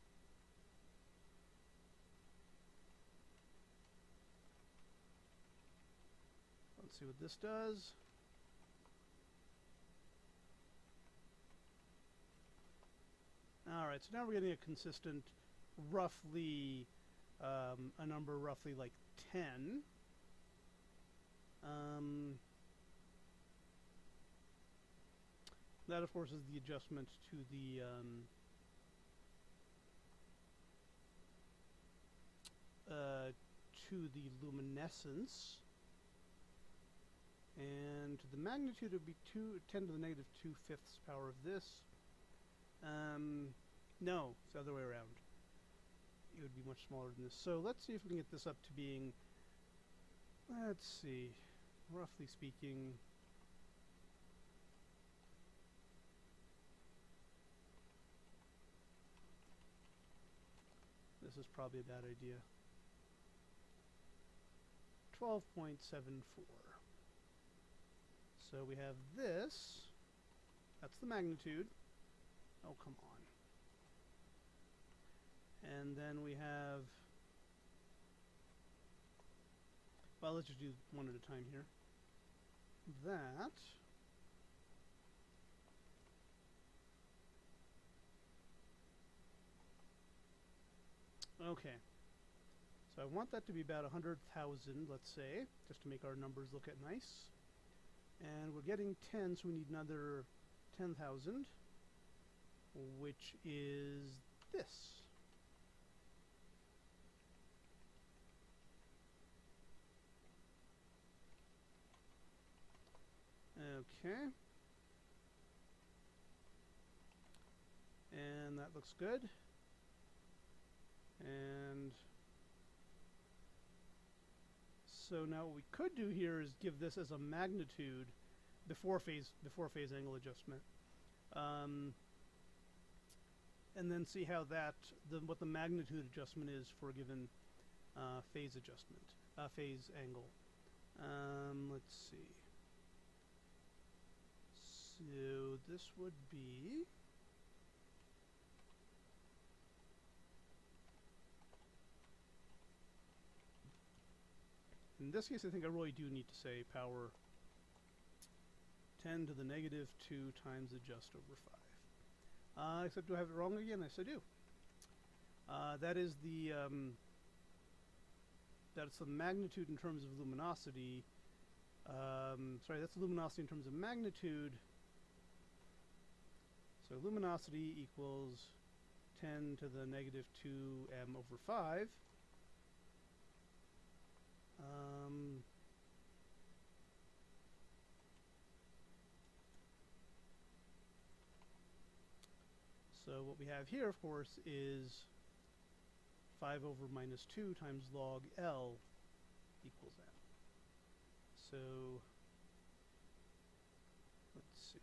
Let's see what this does. Alright, so now we're getting a consistent, roughly, um, a number roughly like ten. Um, that, of course, is the adjustment to the um, uh, to the luminescence, and to the magnitude would be two, ten to the negative two fifths power of this. Um, no, it's the other way around. It would be much smaller than this. So let's see if we can get this up to being, let's see, roughly speaking, this is probably a bad idea. twelve point seven four. So we have this. That's the magnitude. Oh, come on. And then we have, well, let's just do one at a time here. That. Okay. So I want that to be about one hundred thousand, let's say, just to make our numbers look at nice. And we're getting ten, so we need another ten thousand, which is this. Okay. And that looks good. And so now what we could do here is give this as a magnitude before phase before phase angle adjustment, um, and then see how that the what the magnitude adjustment is for a given uh, phase adjustment, uh, phase angle. Um, let's see. So this would be. In this case, I think I really do need to say power ten to the negative two times adjust over five. Uh, except do I have it wrong again? Yes, I do. Uh, that is the um, that's the magnitude in terms of luminosity. Um, sorry, that's the luminosity in terms of magnitude. So luminosity equals ten to the negative two m over five. Um, So what we have here, of course, is five over minus two times log L equals n. So let's see.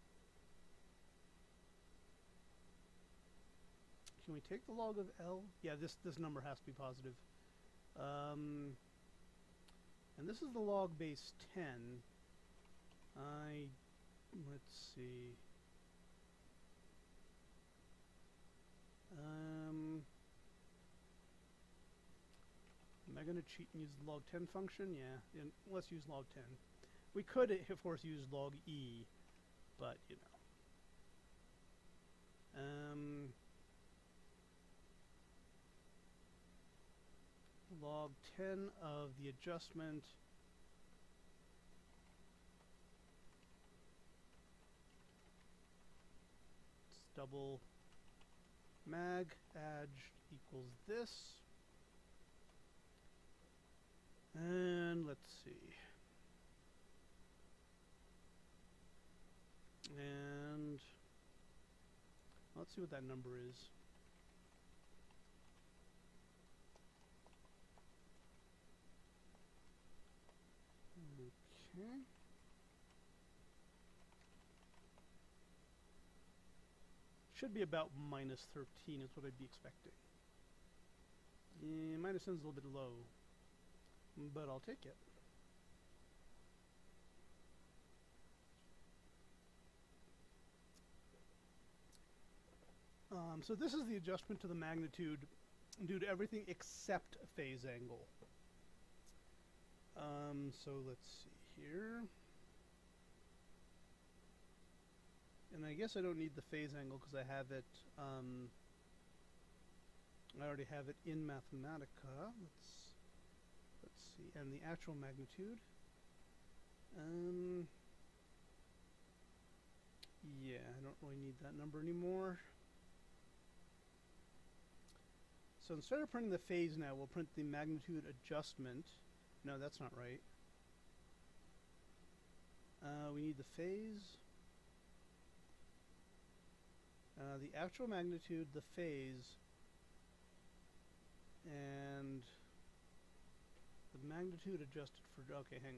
Can we take the log of L? Yeah, this, this number has to be positive. Um, and this is the log base ten. I, let's see. Um, am I going to cheat and use the log ten function? Yeah, and let's use log ten. We could, of course, use log E, but, you know. Um, log ten of the adjustment it's double mag adj equals this, and let's see, and let's see what that number is. Okay. Should be about minus thirteen is what I'd be expecting. Yeah, minus ten is a little bit low, but I'll take it. Um, so this is the adjustment to the magnitude due to everything except phase angle. Um, so let's see here. And I guess I don't need the phase angle because I have it, um, I already have it in Mathematica. Let's, let's see, and the actual magnitude. Um, yeah, I don't really need that number anymore. So instead of printing the phase now, we'll print the magnitude adjustment. No, that's not right. Uh, we need the phase, uh, the actual magnitude, the phase, and the magnitude adjusted for, okay, hang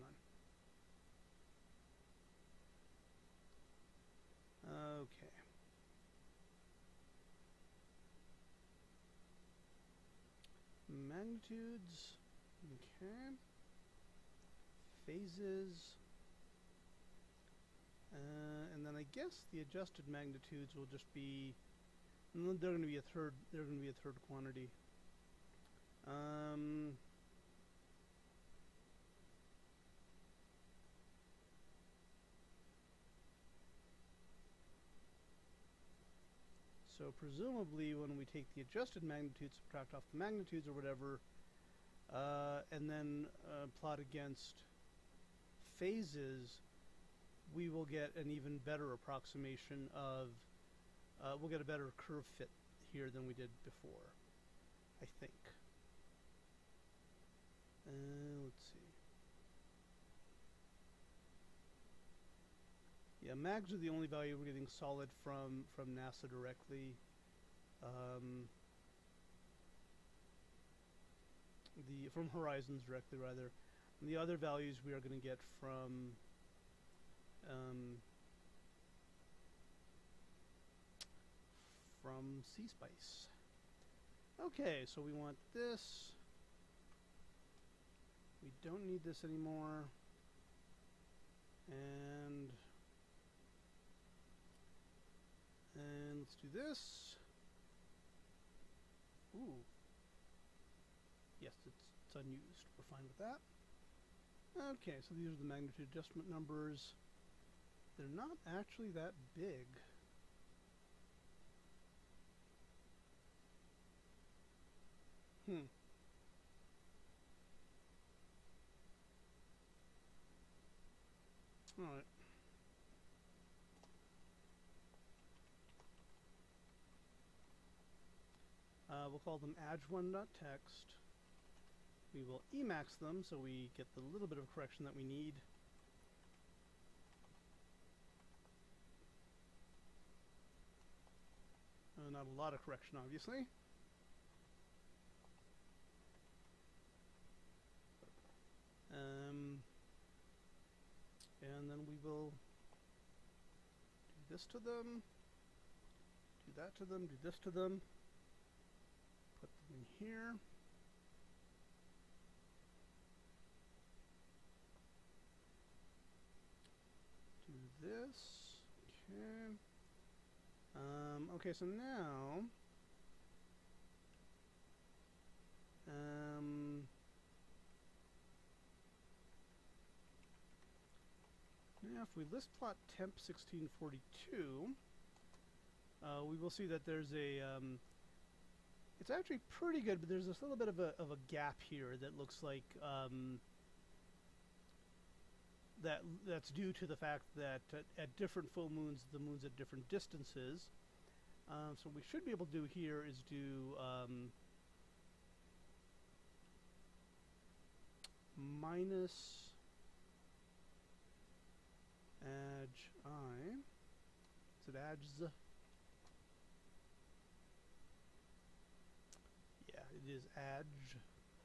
on. Okay. Magnitudes, okay. Phases, uh, and then I guess the adjusted magnitudes will just be, they're going to be a third, they're going to be a third quantity. Um, so presumably when we take the adjusted magnitudes, subtract off the magnitudes or whatever, uh, and then uh, plot against phases, we will get an even better approximation of, uh, we'll get a better curve fit here than we did before, I think. Uh, let's see. Yeah, mags are the only value we're getting solid from, from NASA directly. Um, the, from Horizons directly, rather. And the other values we are going to get from um, from C-Spice. Okay, so we want this. We don't need this anymore. And and let's do this. Ooh. Yes, it's, it's unused. We're fine with that. Okay, so these are the magnitude adjustment numbers. They're not actually that big. Hmm. All right. Uh, we'll call them adj one dot text. We will Emacs them so we get the little bit of correction that we need. not a lot of correction, obviously. Um, and then we will do this to them, do that to them, do this to them, put them in here. Do this, okay. Um, okay, so now, um, now if we list plot temp sixteen forty-two, uh, we will see that there's a, um, it's actually pretty good, but there's this little bit of a, of a gap here that looks like, um, that that's due to the fact that at, at different full moons, the moon's at different distances. Uh, so what we should be able to do here is do um, minus edge I. Is it edge? Yeah, it is edge.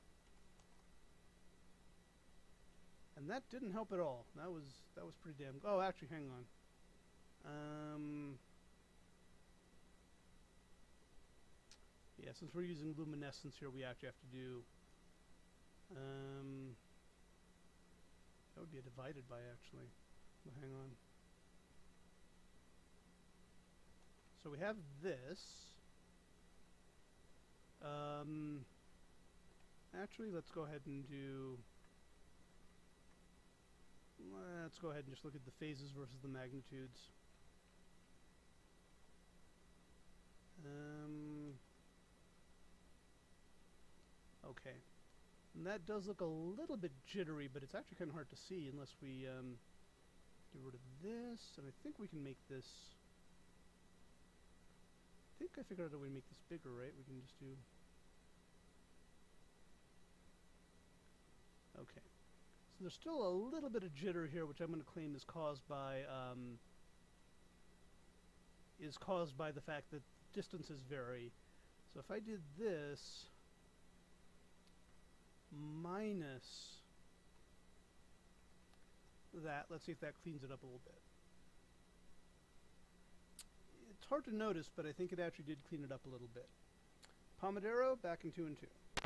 And that didn't help at all. That was that was pretty damn. Oh, actually, hang on. Um, yeah, since we're using luminescence here, we actually have to do. Um, that would be a divided by actually. Well, hang on. So we have this. Um, actually, let's go ahead and do. Let's go ahead and just look at the phases versus the magnitudes. Um, okay. And that does look a little bit jittery, but it's actually kind of hard to see unless we um, get rid of this. And I think we can make this... I think I figured out a way to make this bigger, right? We can just do... Okay. So there's still a little bit of jitter here, which I'm going to claim is caused by um, is caused by the fact that distances vary. So if I did this minus that, let's see if that cleans it up a little bit. It's hard to notice, but I think it actually did clean it up a little bit. Pomodoro, back in two and two.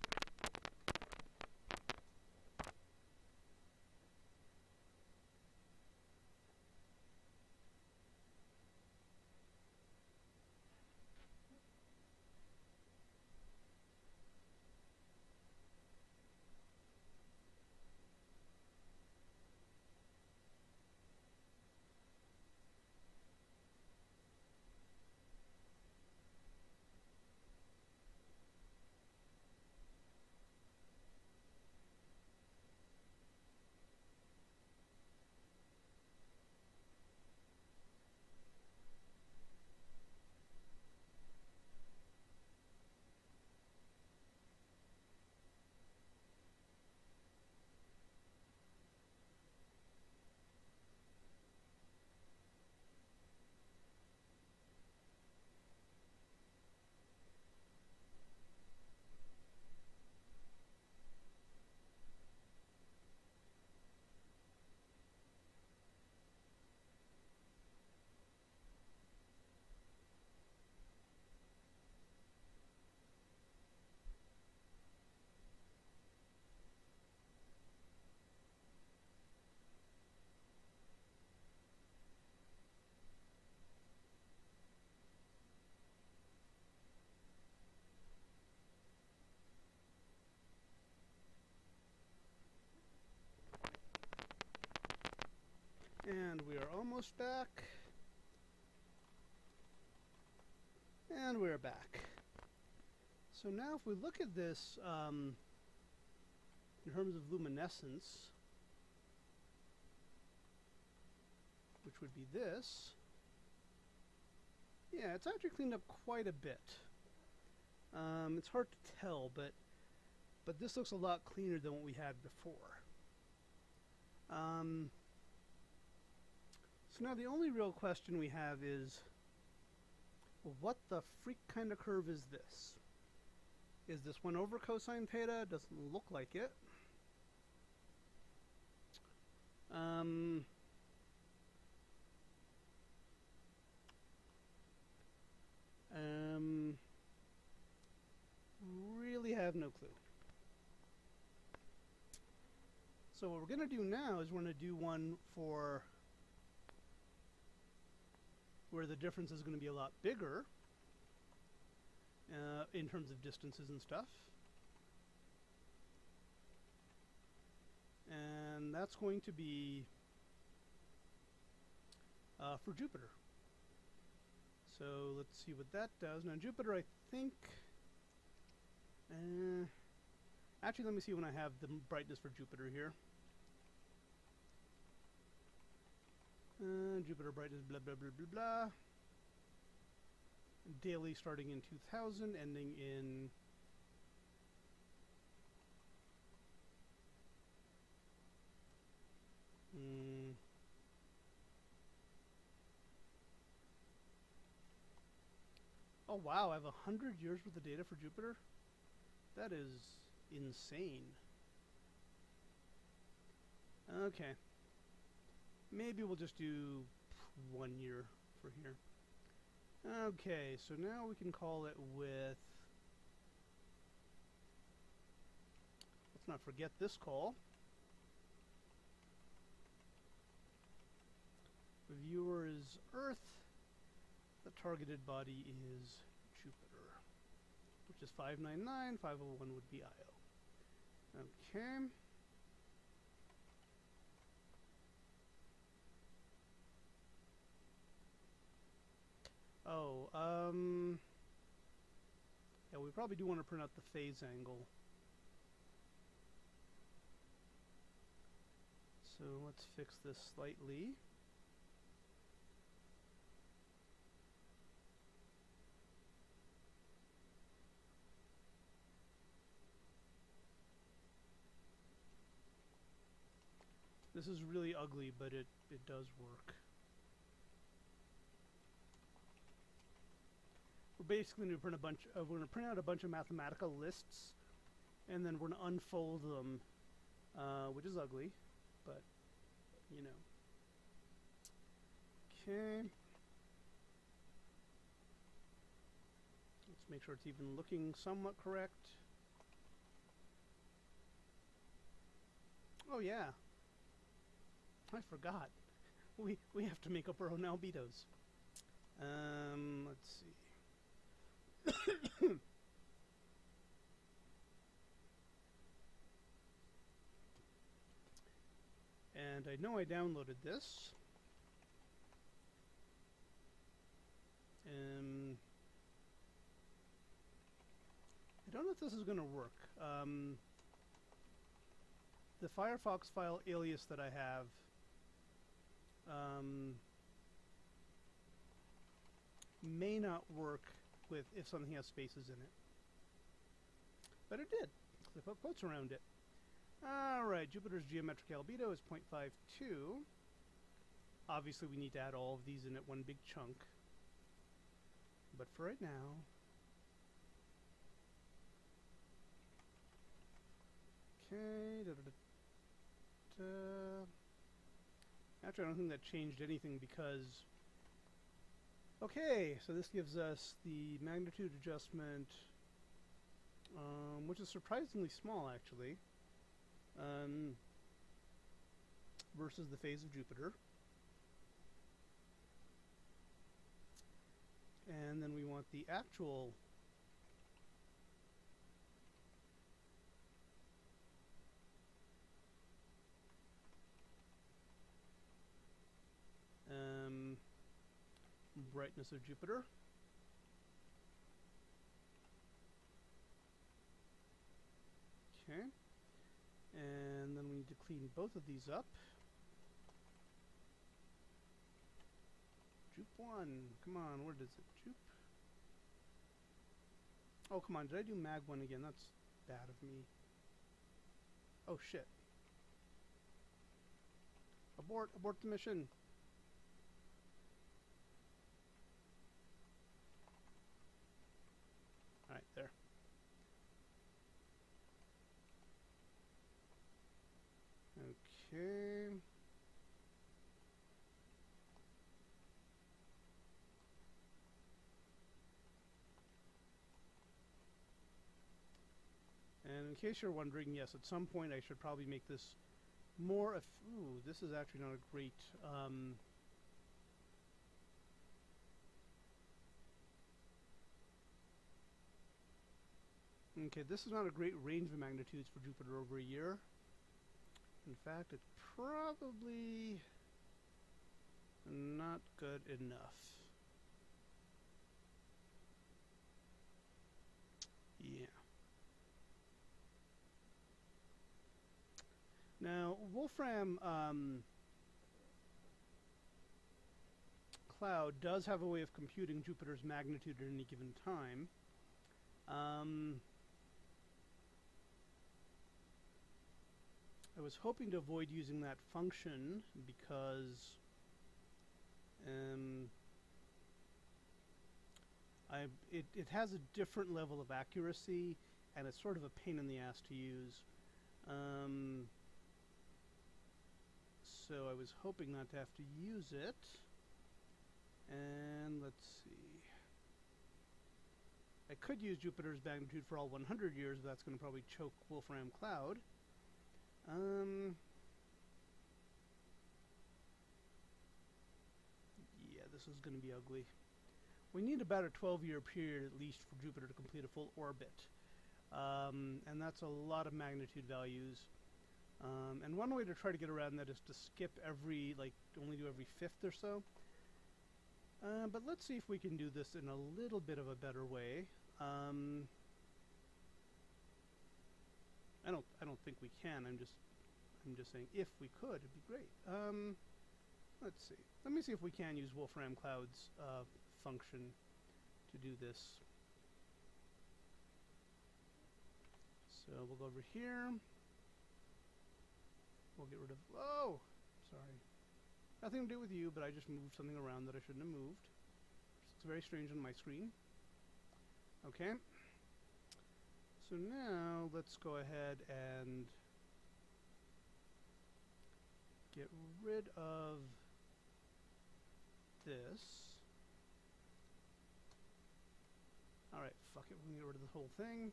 And we are almost back. And we're back. So now if we look at this um, in terms of luminescence, which would be this, yeah, it's actually cleaned up quite a bit. Um, it's hard to tell, but but this looks a lot cleaner than what we had before. Um, So now the only real question we have is, what the freak kind of curve is this? Is this one over cosine theta? Doesn't look like it. Um, um, really have no clue. So what we're going to do now is we're going to do one for where the difference is going to be a lot bigger uh, in terms of distances and stuff. And that's going to be uh, for Jupiter. So let's see what that does. Now Jupiter, I think... Uh, actually, let me see when I have the brightness for Jupiter here. Uh, Jupiter brightness, blah, blah, blah, blah, blah. Daily starting in two thousand, ending in... Mm, oh wow, I have a hundred years worth of data for Jupiter? That is insane. Okay. Maybe we'll just do one year for here. Okay, so now we can call it with... Let's not forget this call. The viewer is Earth. The targeted body is Jupiter, which is five nine nine, five oh one would be I O. Okay. Oh, um... yeah, we probably do want to print out the phase angle. So let's fix this slightly. This is really ugly, but it, it does work. We're basically going to print a bunch of, we're going to print out a bunch of mathematical lists, and then we're going to unfold them, uh, which is ugly, but, you know. Okay. Let's make sure it's even looking somewhat correct. Oh yeah. I forgot. We we have to make up our own albedos. Um, let's see. And I know I downloaded this. Um, I don't know if this is going to work. Um, the Firefox file alias that I have um, may not work with if something has spaces in it. But it did. I put quotes around it. Alright, Jupiter's geometric albedo is zero point five two. Obviously we need to add all of these in at one big chunk. But for right now... Okay... Da, da, da, da. Actually, I don't think that changed anything because... Okay, so this gives us the magnitude adjustment, um, which is surprisingly small, actually, um, versus the phase of Jupiter. And then we want the actual um, brightness of Jupiter. Okay. And then we need to clean both of these up. Jupe one. Come on, where does it? Jupe. Oh, come on. Did I do mag one again? That's bad of me. Oh, shit. Abort. Abort the mission. there. Okay. And in case you're wondering, yes, at some point I should probably make this more. Ooh, this is actually not a great. Um, okay, this is not a great range of magnitudes for Jupiter over a year. In fact, it's probably not good enough. Yeah. Now, Wolfram um, Cloud does have a way of computing Jupiter's magnitude at any given time. Um, I was hoping to avoid using that function because um, I it, it has a different level of accuracy, and it's sort of a pain in the ass to use. Um, so I was hoping not to have to use it. And let's see. I could use Jupiter's magnitude for all one hundred years, but that's going to probably choke Wolfram Cloud. Um, yeah, this is going to be ugly. We need about a twelve year period at least for Jupiter to complete a full orbit. Um, and that's a lot of magnitude values. Um, and one way to try to get around that is to skip every, like, only do every fifth or so. Uh, but let's see if we can do this in a little bit of a better way. Um, I don't. I don't think we can. I'm just. I'm just saying if we could, it'd be great. Um, let's see. Let me see if we can use Wolfram Cloud's uh, function to do this. So we'll go over here. We'll get rid of. Oh, sorry. Nothing to do with you, but I just moved something around that I shouldn't have moved. It's very strange on my screen. Okay. So now let's go ahead and get rid of this. Alright, fuck it, we can get rid of the whole thing.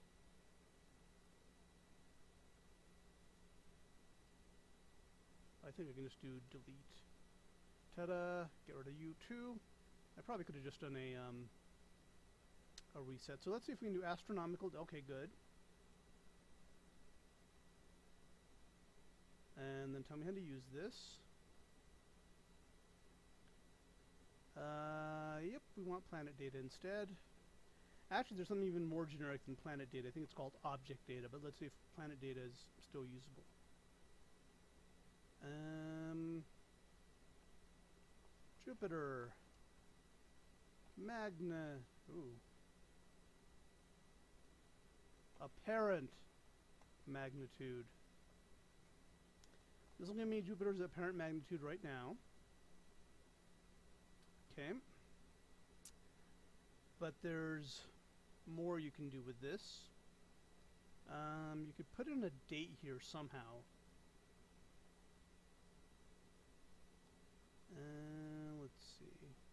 I think I can just do delete. Ta-da! Get rid of you too. I probably could have just done a um, a reset. So let's see if we can do astronomical. Okay, good. And then tell me how to use this. Uh, yep, we want planet data instead. Actually, there's something even more generic than planet data. I think it's called object data, but let's see if planet data is still usable. Um, Jupiter. Magna. Ooh. Apparent magnitude. This will give me Jupiter's apparent magnitude right now. Okay. But there's more you can do with this. Um, you could put in a date here somehow. Uh, let's see.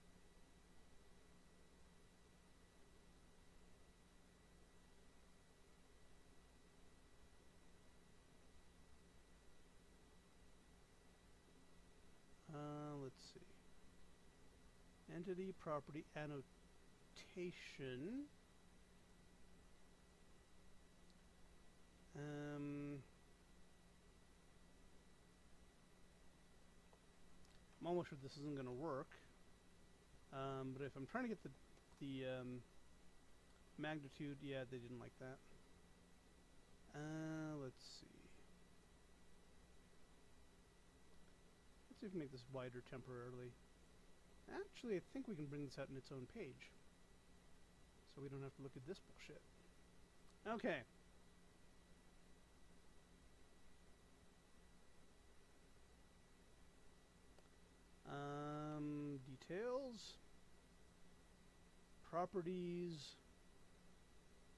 Uh, let's see. Entity, property, annotation. Um, I'm almost sure this isn't going to work. Um, but if I'm trying to get the the um, magnitude, yeah, they didn't like that. Uh, let's see. Let's see if we can make this wider temporarily. Actually, I think we can bring this out in its own page, so we don't have to look at this bullshit. Okay. Um, details, properties,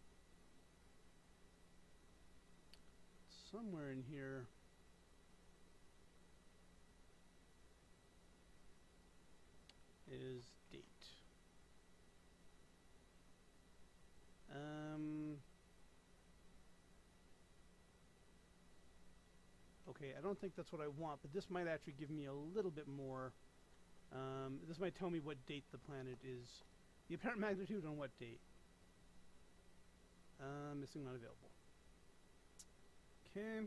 somewhere in here is date. Um, okay, I don't think that's what I want, but this might actually give me a little bit more. Um, this might tell me what date the planet is. The apparent magnitude on what date? Uh, missing, not available. Okay.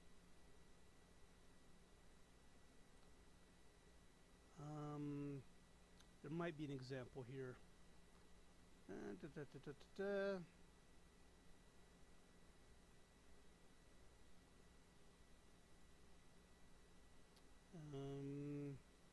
Um, there might be an example here. Uh, da, da, da, da, da, da. Um,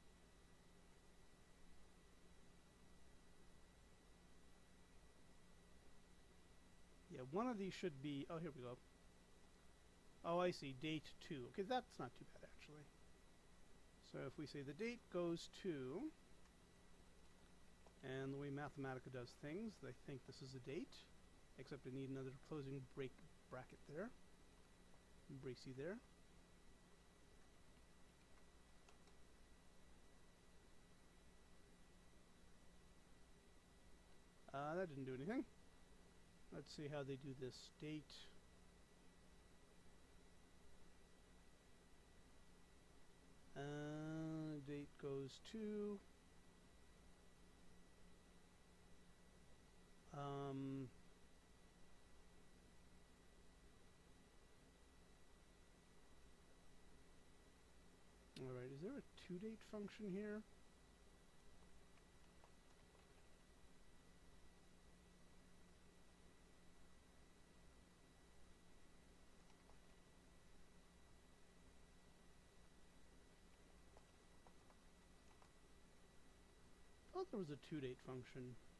yeah, one of these should be. Oh, here we go. Oh, I see. Date two. Okay, that's not too bad actually. So if we say the date goes to, and the way Mathematica does things, they think this is a date, except I need another closing break bracket there. Bracey there. Uh, that didn't do anything. Let's see how they do this. Date. Uh, date goes to. Um, all right, is there a to date function here? I thought there was a to date function.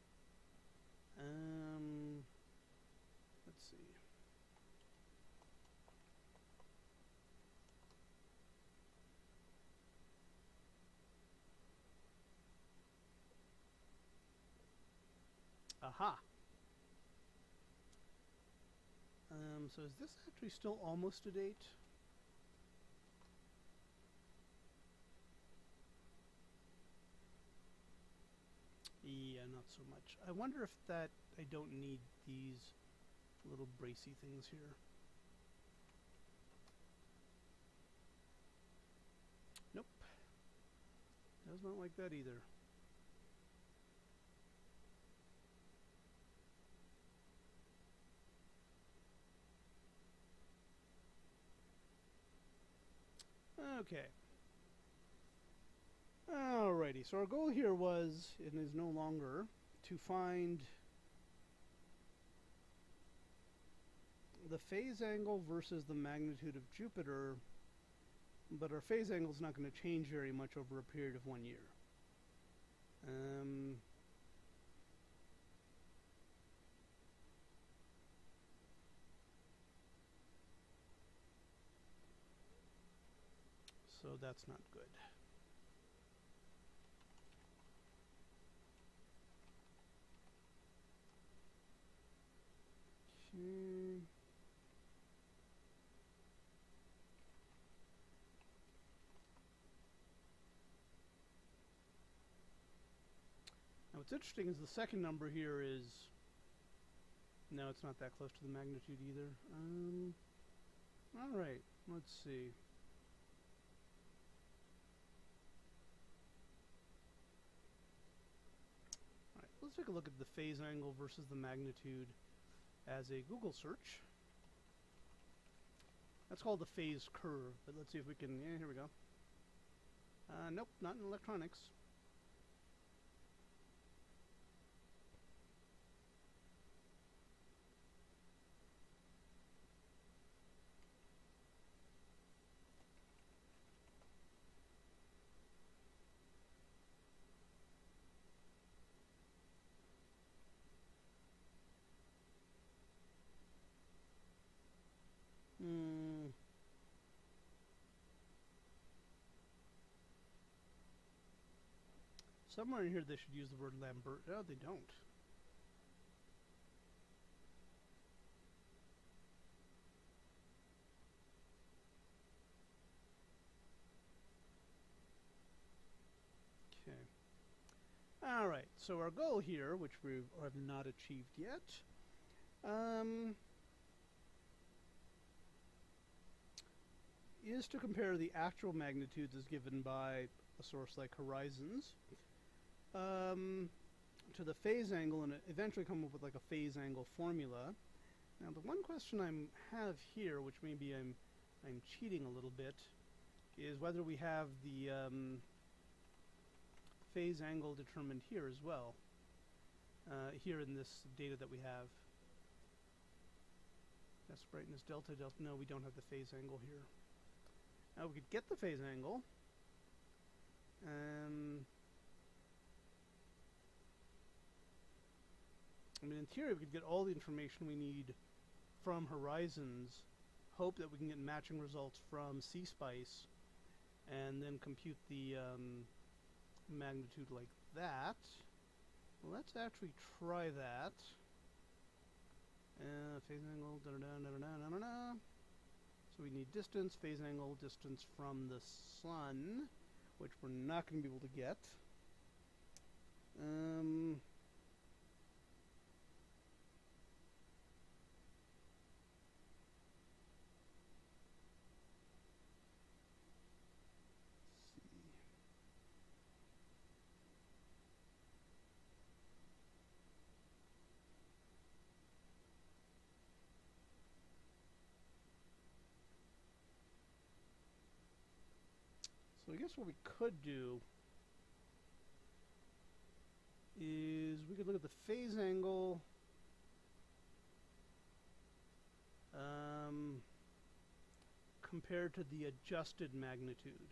Um, let's see. Aha. Um, so is this actually still almost a date? Yeah, not so much. I wonder if that I don't need these little bracey things here. Nope. Does not like that either. Okay. Alrighty, so our goal here was, and is no longer, to find the phase angle versus the magnitude of Jupiter, but our phase angle is not going to change very much over a period of one year. Um, so that's not good. Okay. Now what's interesting is the second number here is, no, it's not that close to the magnitude either. Um, all right, let's see. All right, let's take a look at the phase angle versus the magnitude as a Google search. That's called the phase curve, but let's see if we can, yeah, here we go. Uh, nope, not in electronics. Hmm. Somewhere in here they should use the word Lambert. No, they don't. Alright, so our goal here, which we have not achieved yet, um, is to compare the actual magnitudes as given by a source like Horizons um, to the phase angle, and eventually come up with like a phase angle formula. Now the one question I have here, which maybe I'm I'm cheating a little bit, is whether we have the um, phase angle determined here as well, uh, here in this data that we have. That's brightness delta delta. No, we don't have the phase angle here. Now we could get the phase angle. Um, I mean, in theory, we could get all the information we need from Horizons, hope that we can get matching results from C-Spice, and then compute the um, magnitude like that. Let's actually try that. Uh, phase angle, da da da da da da da. So we need distance, phase angle, distance from the sun, which we're not going to be able to get. Um, So I guess what we could do is we could look at the phase angle um, compared to the adjusted magnitude.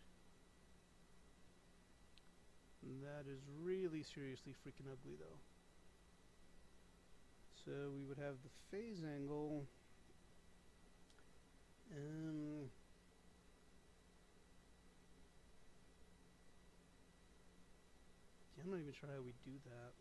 And that is really seriously freaking ugly though. So we would have the phase angle um, I'm not even sure how we do that.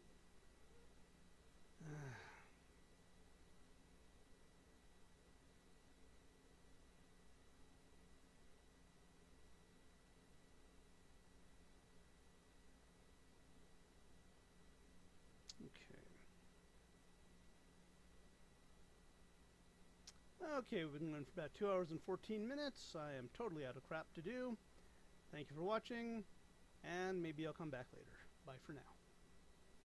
okay. Okay, we've been going for about two hours and fourteen minutes. I am totally out of crap to do. Thank you for watching, and maybe I'll come back later. Bye for now.